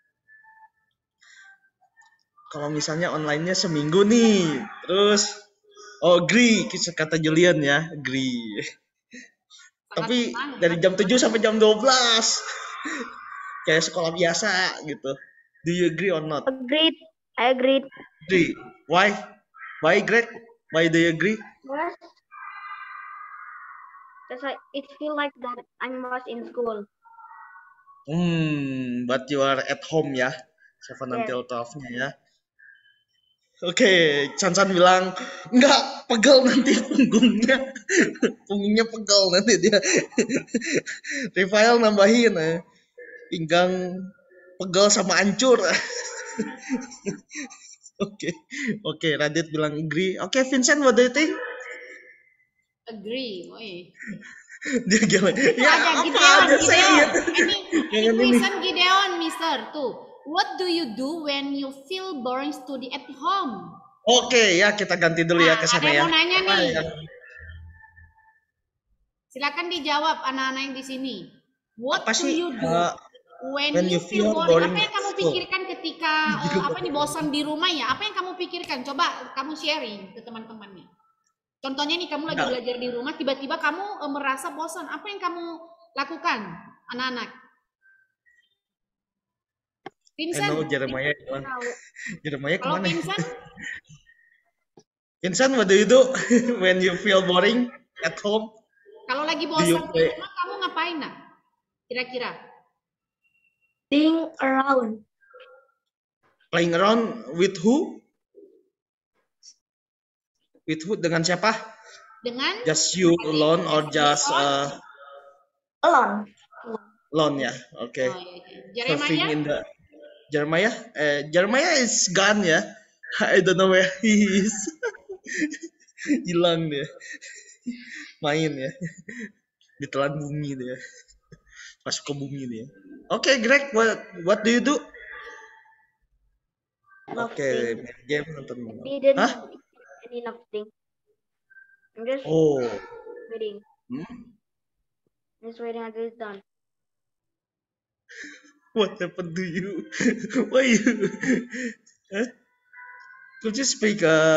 Kalau misalnya online-nya seminggu nih, terus agree, kata Julian ya, agree. Tapi dari jam 7 sampai jam 12. Kayak sekolah biasa gitu. Do you agree or not? Agreed. I agreed. Agree. Why? Why, Greg? Why do you agree? Because it feel like that I was in school. But you are at home ya, 7 Yes. until 12-nya ya. Oke, Chansan bilang, enggak, pegel nanti punggungnya. Punggungnya pegel nanti dia. Rifael nambahin, pinggang pegel sama hancur. Oke, Radit bilang agree. Oke, Vincent, what do you think? Agree, woi. Dia gimana? Ya, apa Gideon. aja saya. Ini question Gideon, Mister. Tuh. What do you do when you feel boring study at home? Oke, ya kita ganti dulu ya ke sana ada ya. yang mau nanya nih. Ya. Silakan dijawab anak-anak yang di sini. What Apa do sih, you do when when you feel boring? Apa yang kamu at pikirkan ketika bosan di rumah ya? Apa yang kamu pikirkan? Coba kamu sharing ke teman-temannya. Contohnya nih kamu lagi belajar di rumah, tiba-tiba kamu merasa bosan. Apa yang kamu lakukan, anak-anak? Vincent. Jeremiah Kalau kemana? Vincent? Vincent, what do you do when you feel boring at home? Kalau lagi bosan di rumah, kamu ngapain nak? Kira-kira? Playing around. Playing around with who? With who? Dengan siapa? Dengan? Just you alone or just Alone. alone ya? Oke. Oh, iya. Jeremiah? Jeremiah? Jeremiah is gone ya. I don't know where he is. Hilang dia. Main ya. Ditelan bumi dia. Masuk ke bumi dia. Oke, Greg, what do you do? Oke, Nothing. main game, nonton bola. Didn't Hah? any nothing. I'm just Oh. waiting. Hmm? Just waiting until it's done. What happened to you? Why you? Huh? Could you speak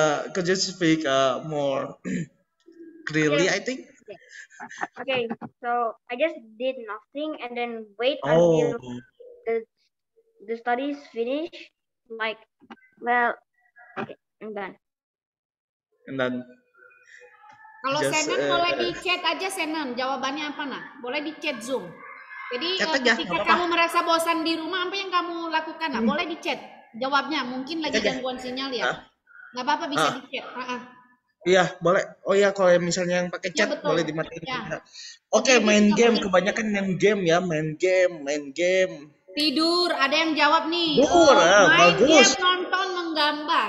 more clearly, Okay. I think? Okay. So I just did nothing and then wait Oh, until the studies finish. Like, well, okay, I'm done. and then Kalau just Senan boleh di chat aja Senan, jawabannya apa nak? Boleh di chat Zoom. Jadi chat aja, ketika nggak apa-apa. kamu merasa bosan di rumah, apa yang kamu lakukan nak? Boleh di chat. Jawabnya mungkin lagi Chat aja. gangguan sinyal ya. Ah. Nggak apa-apa bisa Ah. di chat. Iya, boleh. Oh iya, kalau misalnya yang pakai Ya, chat betul. boleh dimatiin. Ya. Oke, Jadi main juga game. boleh. Kebanyakan main game ya, main game. Tidur, ada yang jawab nih. Tidur, Main bagus. game, nonton, menggambar.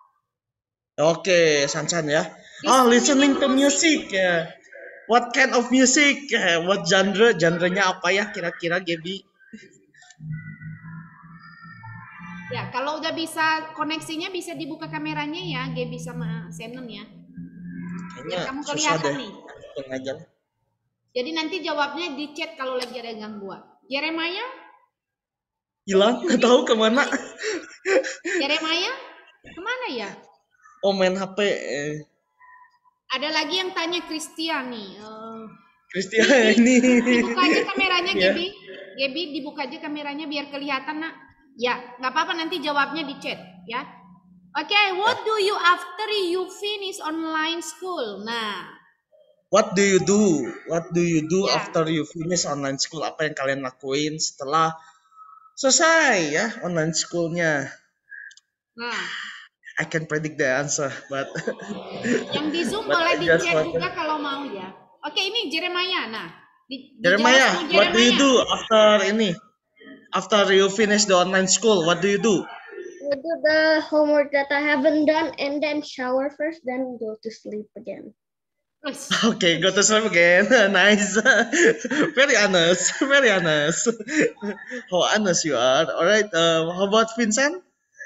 Oke, Sansan ya. Listening Listening to music. music ya. What kind of music? What genre? Genrenya apa ya kira-kira, Gaby? Ya, kalau udah bisa koneksinya bisa dibuka kameranya ya, Gaby sama Senan ya. Kayaknya Biar kamu susah kelihatan deh. nih. Langsung aja lah. Jadi nanti jawabnya di chat kalau lagi ada gangguan. Jeremiah? Hilang, nggak tahu kemana. Jeremiah? Kemana ya? Oh, main HP. Ada lagi yang tanya Christian nih. Christian ini. Dibuka aja kameranya, Ya. Gaby. Gaby, dibuka aja kameranya biar kelihatan, nak. Ya, nggak apa-apa nanti jawabnya di chat, ya. Oke, what do you after you finish online school? Nah, What do you do? What do you do Ya. after you finish online school? Apa yang kalian lakuin setelah selesai ya online schoolnya? nah, I can predict the answer, but yang di Zoom But boleh I di just chat want to- juga kalau mau ya. Oke, ini Jeremiah. Nah, Jeremiah, dijawab sama what do you Jeremiah. do after ini? After you finish the online school, what do you do? I do the homework that I haven't done and then shower first, then go to sleep again. Wes, Okay, go to sleep again. Nice. Very honest. Very honest. How honest you are. Alright, how about Vincent?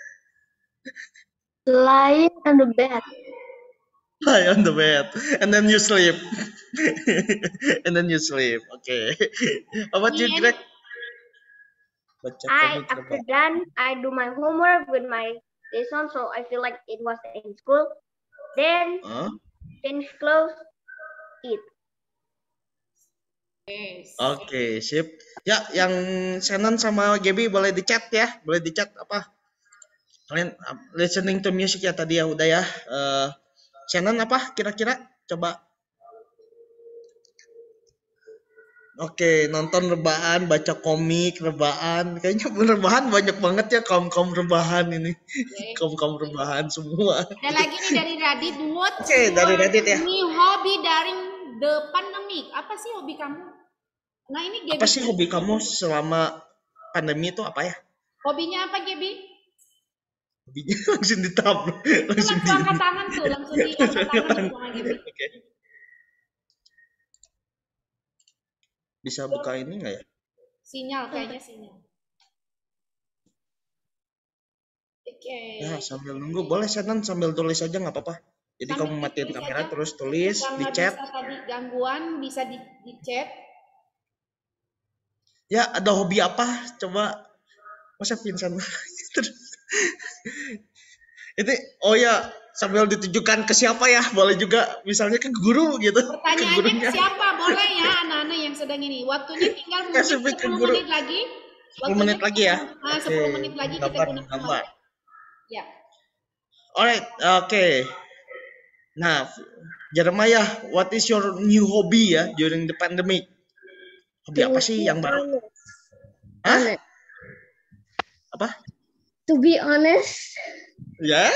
Lying on the bed. Lie on the bed. And then you sleep. And then you sleep. Okay. How about you, Ian? Greg? Baca komik After apa? done, I do my homework with my lesson, so I feel like it was in school. Then Huh? change clothes, eat. yes. Oke, sip. Ya, yang Shannon sama Gaby boleh di chat ya. Boleh di chat apa? Kalian listening to music ya tadi ya udah ya. Shannon apa kira-kira? Coba. Oke, nonton rebahan, baca komik, rebahan. Kayaknya rebahan banyak banget ya kaum-kaum rebahan ini. Oke. Kaum-kaum rebahan semua. Ada lagi nih dari Radit. What's Oke, dari your Radit ya. new hobby during the pandemic? Apa sih hobi kamu? Nah, ini Gaby. Apa sih hobi kamu selama pandemi itu apa ya? Hobinya apa, Gaby? Hobinya langsung ditabrak. Langsung Langsung angkat tangan tuh, langsung diangkat tangan sama Gaby. Oke. Bisa buka ini nggak ya? Sinyal, kayaknya sinyal. Oke. Ya, sambil nunggu. Boleh Shannon sambil tulis aja nggak apa-apa. Jadi Sambil kamu matiin ditulis kamera aja. terus tulis Kalau di nggak chat. bisa tadi gangguan, bisa di chat. Ya, ada hobi apa? Coba. Masa Vincent terus. Ini, oh ya, sambil ditujukan ke siapa ya? Boleh juga, misalnya ke guru gitu. Ke Pertanyaannya ke gurunya. siapa? Boleh ya anak-anak yang sedang ini. Waktunya tinggal mungkin Spesifik ke 10 guru. menit lagi. 10 menit lagi ya? 10 menit lagi kita gunakan Gambar. waktu. Ya. Alright, oke. Nah, Jeremiah, what is your new hobby ya during the pandemic? Hobi apa sih yang baru? Hah? Apa? To be honest, Ya?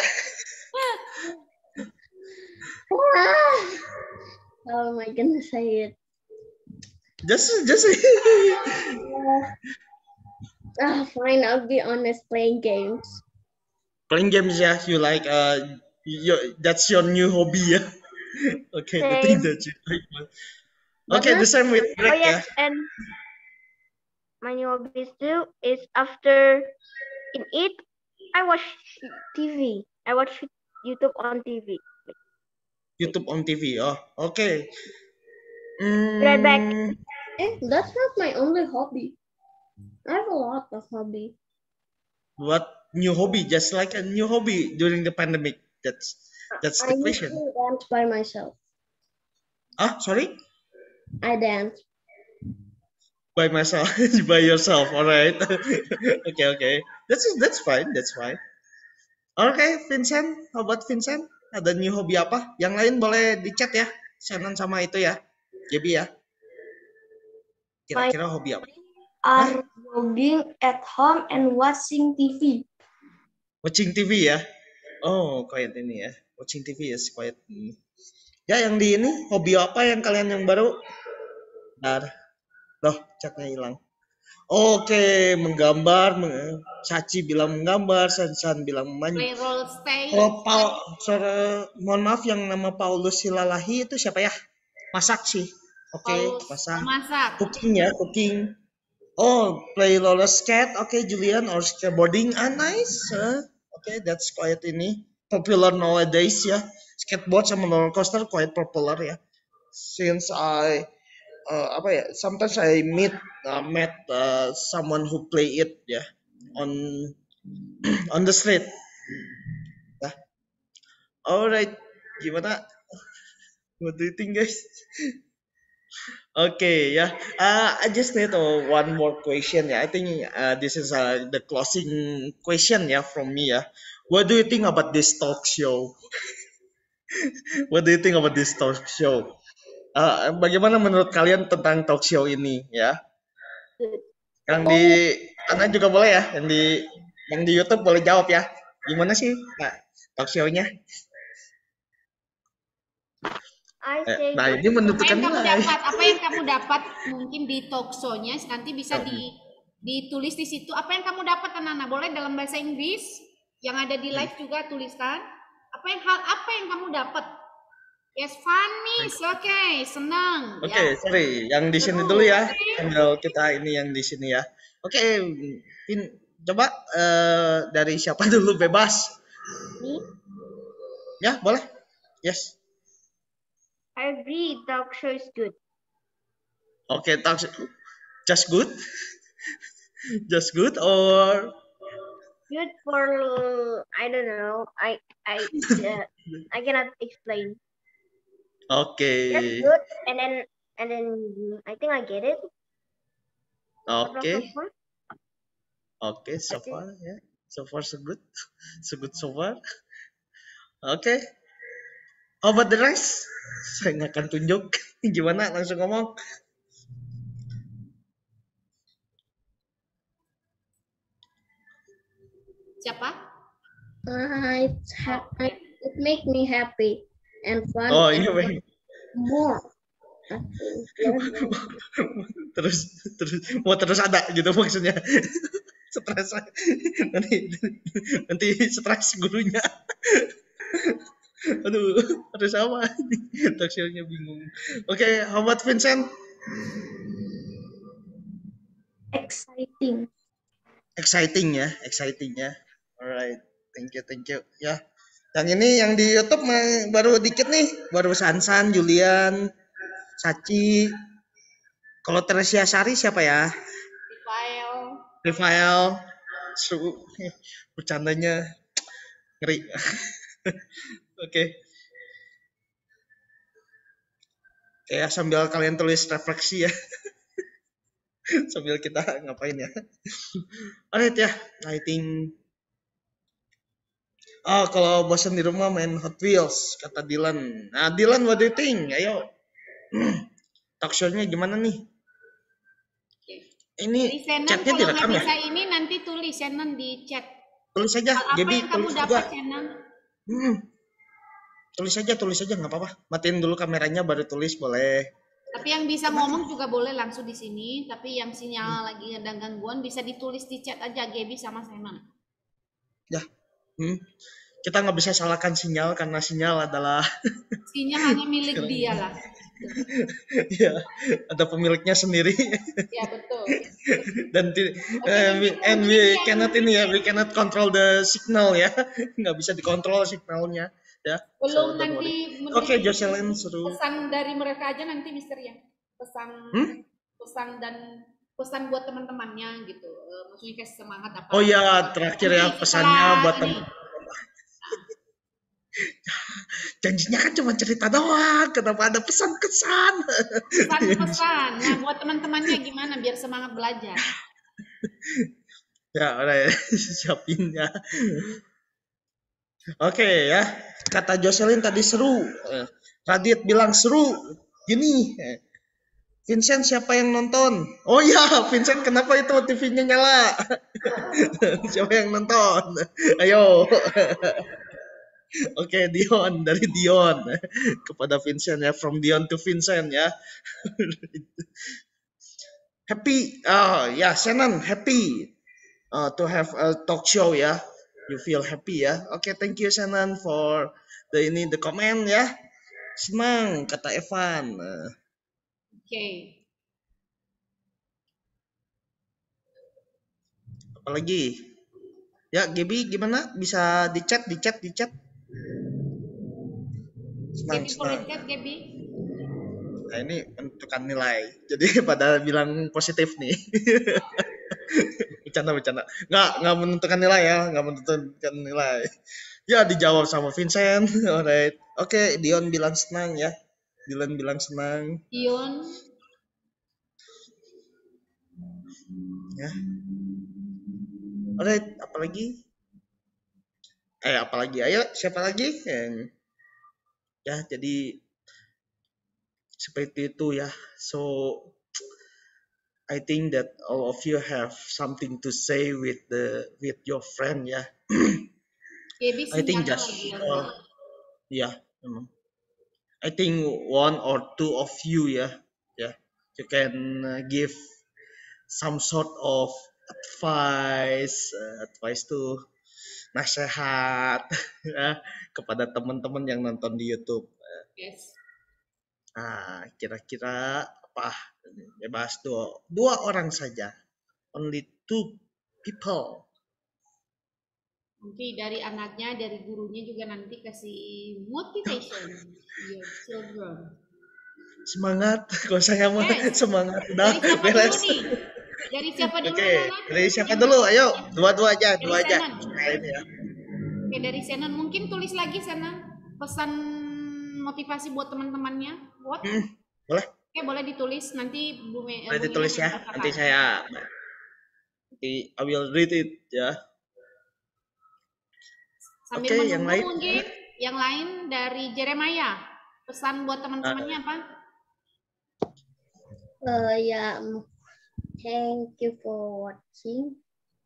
how am I gonna say it? Just Fine, I'll be honest, playing games. Playing games, yeah. You like that's your new hobby, yeah. Okay, the thing Same. that you like. But Okay, the not same with Oh Greg, yes, yeah. and my new hobbies too is after in it, I watch TV. I watch YouTube on TV. YouTube on TV. Oh, okay. Be right back. that's not my only hobby. I have a lot of hobby. What new hobby? Just like a new hobby during the pandemic. That's I the used question. to dance by myself. Ah, sorry, I dance. by myself, by yourself. All right. Okay, okay. That's fine. That's fine. Oke, Vincent. How about Vincent? Ada new hobby apa? Yang lain boleh di chat ya. Shannon sama itu ya. JB ya. My Kira-kira hobi apa? are jogging at home and watching TV. Watching TV ya. Oh, quiet ini ya. Watching TV ya, quiet. Ya, yang di ini hobi apa yang kalian yang baru? Bentar. Loh, chatnya hilang. Oke, menggambar. Sachi bilang menggambar, San bilang Play role stay. Oh, mohon maaf yang nama Paulus Silalahi itu siapa ya? Masak sih. Oke, Paulus masak. memasak. Cooking ya, cooking. Oh, play roller skate. Oke, Julian, or skateboarding. Ah, nice. Oke, that's quite ini popular nowadays ya. Skateboard sama roller coaster quite popular ya. Since I apa ya? Sometimes I met someone who play it ya on on the street. Ya. Alright, gimana? What do you think, guys? Okay, yeah. I just need one more question. Yeah, I think this is the closing question. Yeah, from me. Yeah, what do you think about this talk show? What do you think about this talk show? Bagaimana menurut kalian tentang talk show ini? Ya, yang di sana juga boleh ya, yang di YouTube boleh jawab ya. Gimana sih, nah, talk show-nya? I say Nah, ini Apa yang menentukan kamu nilai. dapat? Apa yang kamu dapat mungkin di talk show-nya nanti bisa ditulis di situ. Apa yang kamu dapat, Nana? Boleh dalam bahasa Inggris yang ada di live juga tuliskan. Apa yang kamu dapat? Yes, funny, okay, senang. Oke, Ya. sorry, yang di sini Seru, dulu ya. oke. Sambil kita ini yang di sini ya. Oke, coba dari siapa dulu bebas? me. Ya, boleh. Yes. I agree. Talk show is good. Oke, just good. Just good or Good for I don't know. I cannot explain. oke. That's good. And then I think I get it. Oke. So far. Oke, so far ya. So far so good. So good so far. Oke. How about the rest? Saya nggak akan tunjuk. Gimana? Langsung ngomong. Siapa? It make me happy and fun. Oh and iya, Bang. more. terus mau terus ada gitu maksudnya. Stres nanti stres gurunya. Aduh, harus apa? Talkshow-nya bingung. Oke, how about Vincent? Exciting. Exciting ya. Alright, thank you. Ya, yang ini yang di YouTube baru dikit nih, baru Sansan, Julian, Sachi. Kalau Teresia Sari siapa ya? Rifael. Bercandanya ngeri. Oke. Ya, sambil kalian tulis refleksi ya. Sambil kita ngapain ya. Alright ya, I think kalau bosan di rumah main Hot Wheels, kata Dylan. Nah, Dylan, what do you think? Ayo. Talk show-nya gimana nih? Ini Shannon, chatnya kalau nggak direkam ya? bisa ini nanti tulis Shannon di chat. Tulis saja, Apa jadi yang kamu tulis dapat, juga. Shannon? Tulis aja nggak apa-apa. Matiin dulu kameranya baru tulis boleh. Tapi yang bisa ngomong juga boleh langsung di sini, tapi yang sinyal lagi ada gangguan bisa ditulis di chat aja Gaby sama Senan. Ya. Kita nggak bisa salahkan sinyal karena sinyal adalah Sinyal hanya milik dia lah. ya, ada pemiliknya sendiri. Ya betul. Dan Mungkin we yang- cannot ini ya, we cannot control the signal ya. Nggak bisa dikontrol signalnya ya. belum So, don't nanti worry. Oke, Jocelyn seru. pesan dari mereka aja nanti Mister ya. Pesan buat teman-temannya gitu. Maksudnya kayak semangat apa. Oh ya, terakhir ya Nanti pesannya setelah buat ini. janjinya kan cuma cerita doang, kenapa ada pesan-kesan? Pesan-pesan. Nah, buat teman-temannya gimana biar semangat belajar? Ya, udah ya. Siapin ya. Oke ya, kata Jocelyn tadi seru. Radit bilang seru. Gini, Vincent siapa yang nonton? Oh ya, Vincent kenapa itu TV-nya nyala? Siapa yang nonton? Ayo. Oke, Dion, dari Dion kepada Vincent ya, from Dion to Vincent ya. Happy, ya Shannon, happy to have a talk show ya. You feel happy ya. Oke, thank you Shannon for the comment ya. Senang kata Evan. Oke. Apalagi? Ya, Gaby gimana? Bisa di chat. Senang. Gaby boleh chat Gaby? Nah, ini menentukan nilai. Jadi pada bilang positif nih. Bercanda. Nggak menentukan nilai ya. Nggak menentukan nilai. Ya, dijawab sama Vincent. Alright. Oke, Dion bilang senang ya. Dylan bilang senang. Dion. Ya. Alright, apalagi? Apalagi? Ayo, siapa lagi? Ya, jadi seperti itu ya. So I think that all of you have something to say with your friend ya. Gaby I think sinyalnya just lagi. yeah, I think one or two of you ya, you can give some sort of advice to nasihat ya, kepada teman-teman yang nonton di YouTube. Yes. Nah, kira-kira apa? Bebas dua orang saja, only two people. Nanti dari anaknya, dari gurunya juga nanti kasih motivation your children. Semangat, kalau saya mah semangat udah Dari siapa beres. dulu nih? Dari siapa dulu? Oke, dari siapa dulu? Ayo, dua aja. Senan. Nah, ini ya. Oke, dari Senan mungkin tulis lagi Senan pesan motivasi buat teman-temannya. What? Boleh. Oke, boleh ditulis nanti Boleh ditulis ya. Nanti I will read it ya. Sambil Oke, yang lain. mungkin yang lain dari Jeremiah. Pesan buat teman-temannya apa? Yeah. Thank you for watching.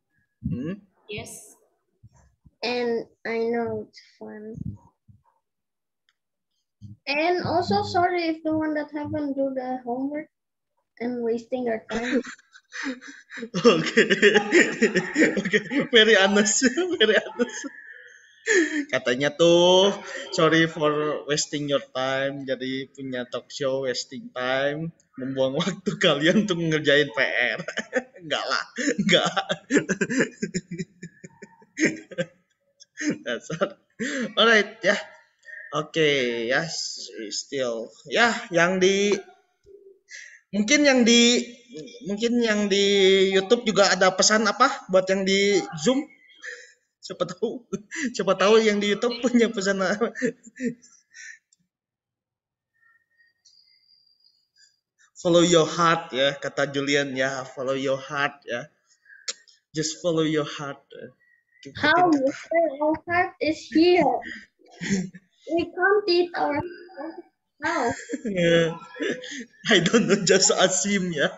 Yes. And I know it's fun. And also sorry if the one that haven't do the homework and wasting your time. Oke, very honest. Katanya tuh sorry for wasting your time, jadi punya talk show wasting time, membuang waktu kalian untuk ngerjain PR. Enggak. Dasar. Alright ya. Oke, yes, still. Ya, mungkin yang di YouTube juga ada pesan apa buat yang di Zoom? Siapa tahu yang di YouTube punya pesan apa. Follow your heart ya, kata Julian ya, follow your heart ya. Just follow your heart. How our heart is here. We can't eat our house. I don't know, just assume ya.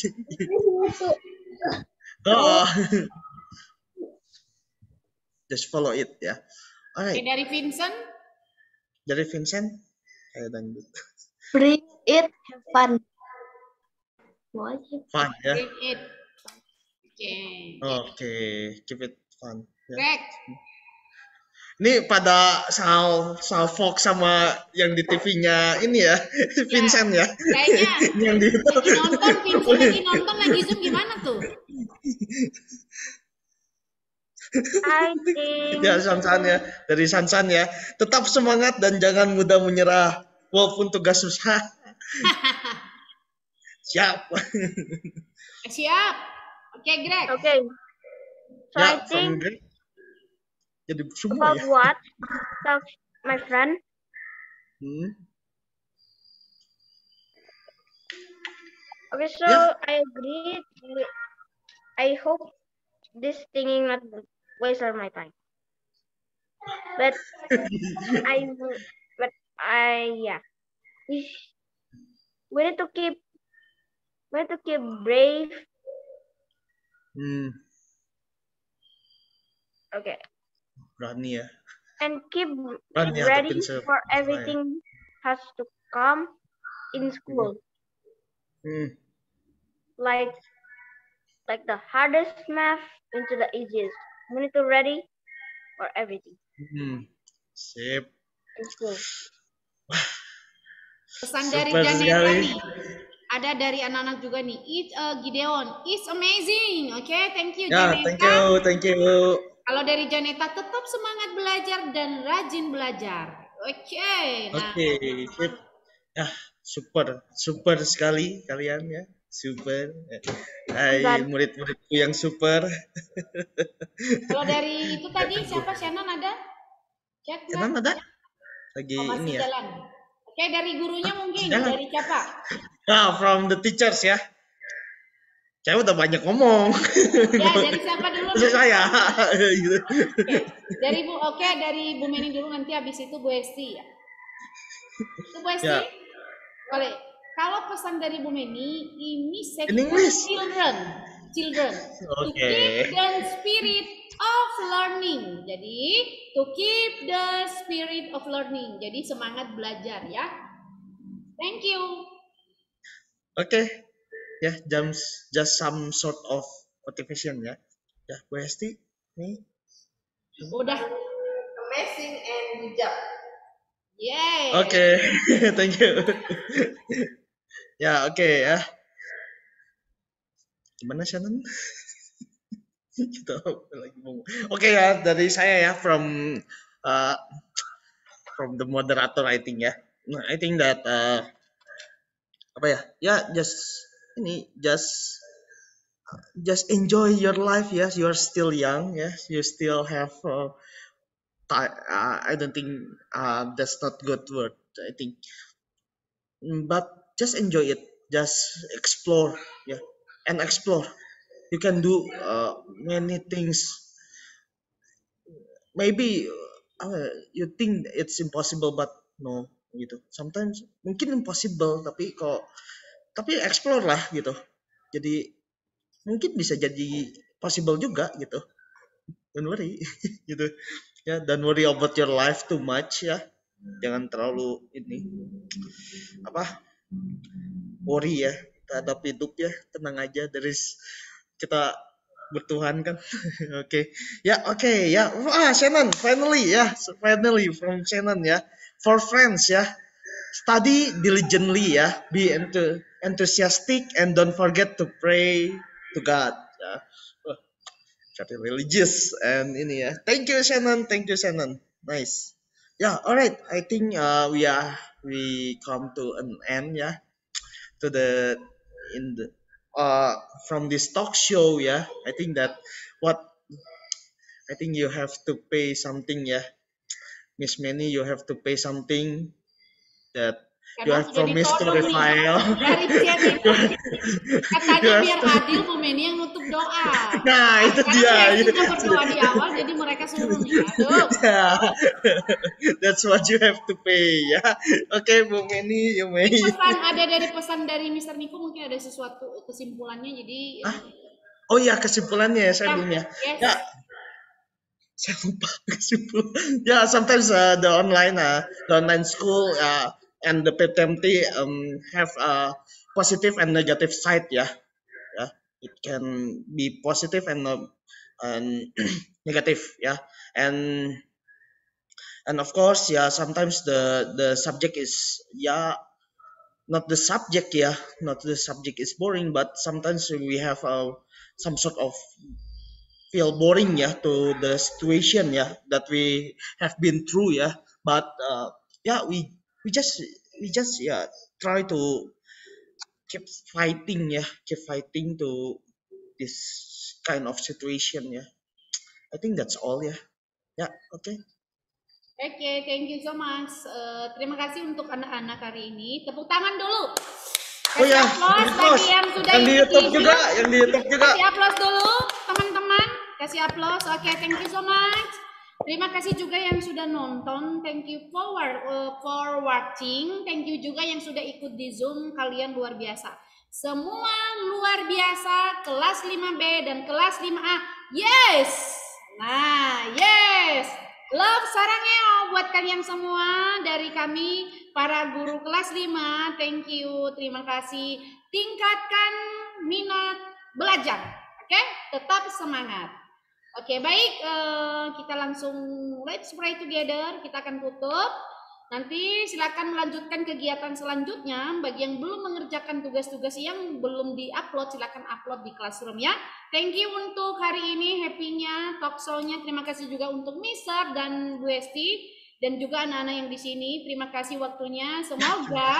Just follow it ya. Alright. Oke, dari Vincent. Ayo lanjut. Bring it, have fun. What? Fun ya. Bring it. Oke. Oke, keep it fun. Ya. Greg. Ini pada Fox sama yang di TV-nya ini ya, Vincent ya. Kayaknya Ini yang di lagi nonton, Vincent lagi nonton, lagi Zoom gimana tuh? I think Ya, Sansan ya, dari Sansan ya. Tetap semangat dan jangan mudah menyerah walaupun tugas susah. Siap. Siap. Oke, Greg. okay. So Ya, I think jadi semua about ya. what talk my friend. Hmm. Okay, so Yeah. I agree. I hope this thinking not waste of my time. But yeah. We need to keep brave. Okay. Berani ya. And keep Berani ready hadapin se- for everything has to come in school. Like the hardest math into the easiest. We need to ready for everything Sip. in school. Pesan Super dari Janeta sekali. nih. Ada dari anak-anak juga nih. Gideon, it's amazing. Oke, thank you Ya, Janeta. thank you. Kalau dari Janeta, tetap semangat belajar dan rajin belajar. Oke. Nah, Oke, sip. Ya, super sekali kalian ya. Super. Hai murid-muridku yang super. kalau dari itu tadi siapa? Shannon ada? Chat nggak? Kenapa ada? Lagi Masih ini ya. jalan. Oke, dari gurunya mungkin. jalan. Dari siapa? Nah, from the teachers ya. Saya udah banyak ngomong. Ya, dari siapa dulu? Terus saya. Gitu. Dari Bu Meni dulu, nanti habis itu Bu Esti ya. Itu Bu Esti. Ya. Boleh. Kalau pesan dari Bu Meni, ini In English. children. To Oke. keep the spirit of learning. Jadi, to keep the spirit of learning. Jadi semangat belajar ya. Thank you. Oke. Ya, just some sort of motivation ya. Ya, Bu Esti nih. Udah. Amazing and good job. Yay. Oke, thank you. Ya, oke ya. Gimana Shannon? Kita lagi ngomong. Oke ya, dari saya ya from the moderator I think ya. Nah, I think that apa ya? Ya, just enjoy your life ya. You are still young ya. You still have I don't think that's not good word. I think, but just enjoy it. Just explore, yeah, and explore. You can do many things. Maybe you think it's impossible, but no, gitu. Sometimes mungkin impossible, tapi explore lah gitu. Jadi mungkin bisa jadi possible juga gitu. Don't worry, gitu. Ya, don't worry about your life too much ya. Jangan terlalu worry ya terhadap hidup ya. Tenang aja, kita bertuhan kan. Oke. Ya, oke ya. Shannon, finally from Shannon ya. For friends ya. Study diligently ya. Be enthusiastic and don't forget to pray to God ya. Very religious and ini ya. Thank you Shannon. Nice. Yeah, alright. I think we come to an end ya. To the from this talk show ya. I think you have to pay something ya. Miss Manny, you have to pay something that you have promised to Rafael. Dari chat itu katanya biar adil Bu Meni yang nutup doa. Nah, itu dia. Kita berdoa di awal, jadi mereka suruh nih. Aduh. Yeah. That's what you have to pay ya. Oke, Bu Meni, you may. Pesan dari Mr. Niko mungkin ada sesuatu kesimpulannya, jadi. Oh iya, kesimpulannya ya saya belum ya. Yes. Ya. Saya lupa kesimpulan. Ya, sometimes the online school and the PTMT have a positive and negative side, yeah. It can be positive and negative, yeah. And of course, yeah, sometimes the subject is, yeah, not the subject, yeah, not the subject is boring, but sometimes we have some sort of feel boring, yeah, to the situation, yeah, that we have been through, yeah. But yeah, we just yeah, try to keep fighting, yeah, keep fighting to this kind of situation, yeah. I think that's all, yeah. Yeah, okay. Oke, thank you so much. Terima kasih untuk anak-anak hari ini. Tepuk tangan dulu. Oh Kasih ya, aplaus bagi yang sudah yang di ikut YouTube di juga, Zoom. yang di YouTube juga. Kasih aplaus dulu, teman-teman. Kasih aplaus. Oke, thank you so much. Terima kasih juga yang sudah nonton. Thank you for watching. Thank you juga yang sudah ikut di Zoom. Kalian luar biasa. Semua luar biasa. Kelas 5B dan kelas 5A. Yes. Nah, yes. Love sarangnya buat kalian semua dari kami para guru kelas 5. Thank you. Terima kasih. Tingkatkan minat belajar. Oke? Tetap semangat. Oke, baik, kita langsung let's pray together. Kita akan tutup. Nanti silakan melanjutkan kegiatan selanjutnya. Bagi yang belum mengerjakan tugas-tugas yang belum diupload, silakan upload di Classroom ya. Thank you untuk hari ini, happy-nya, talk show-nya. Terima kasih juga untuk Mister dan Bu Esti dan juga anak-anak yang di sini. Terima kasih waktunya. Semoga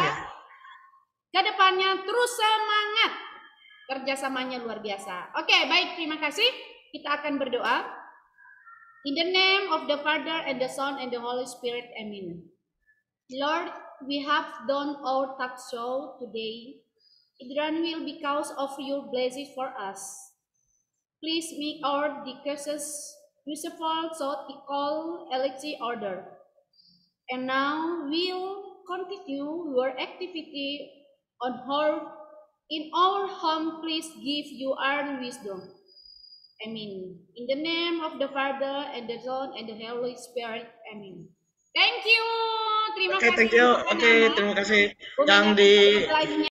kedepannya terus semangat. Kerjasamanya luar biasa. Oke, baik, terima kasih. Kita akan berdoa. In the name of the Father and the Son and the Holy Spirit. Amen. Lord, we have done our talk show today. It will be because of your blessing for us. Please make our decreases useful so equal elixir order. And now we'll continue your activity on her in our home. Please give you our wisdom. Amen. In the name of the Father and the Son and the Holy Spirit. Amen. Thank you. Terima kasih. Thank you. Oke, terima kasih. Yang di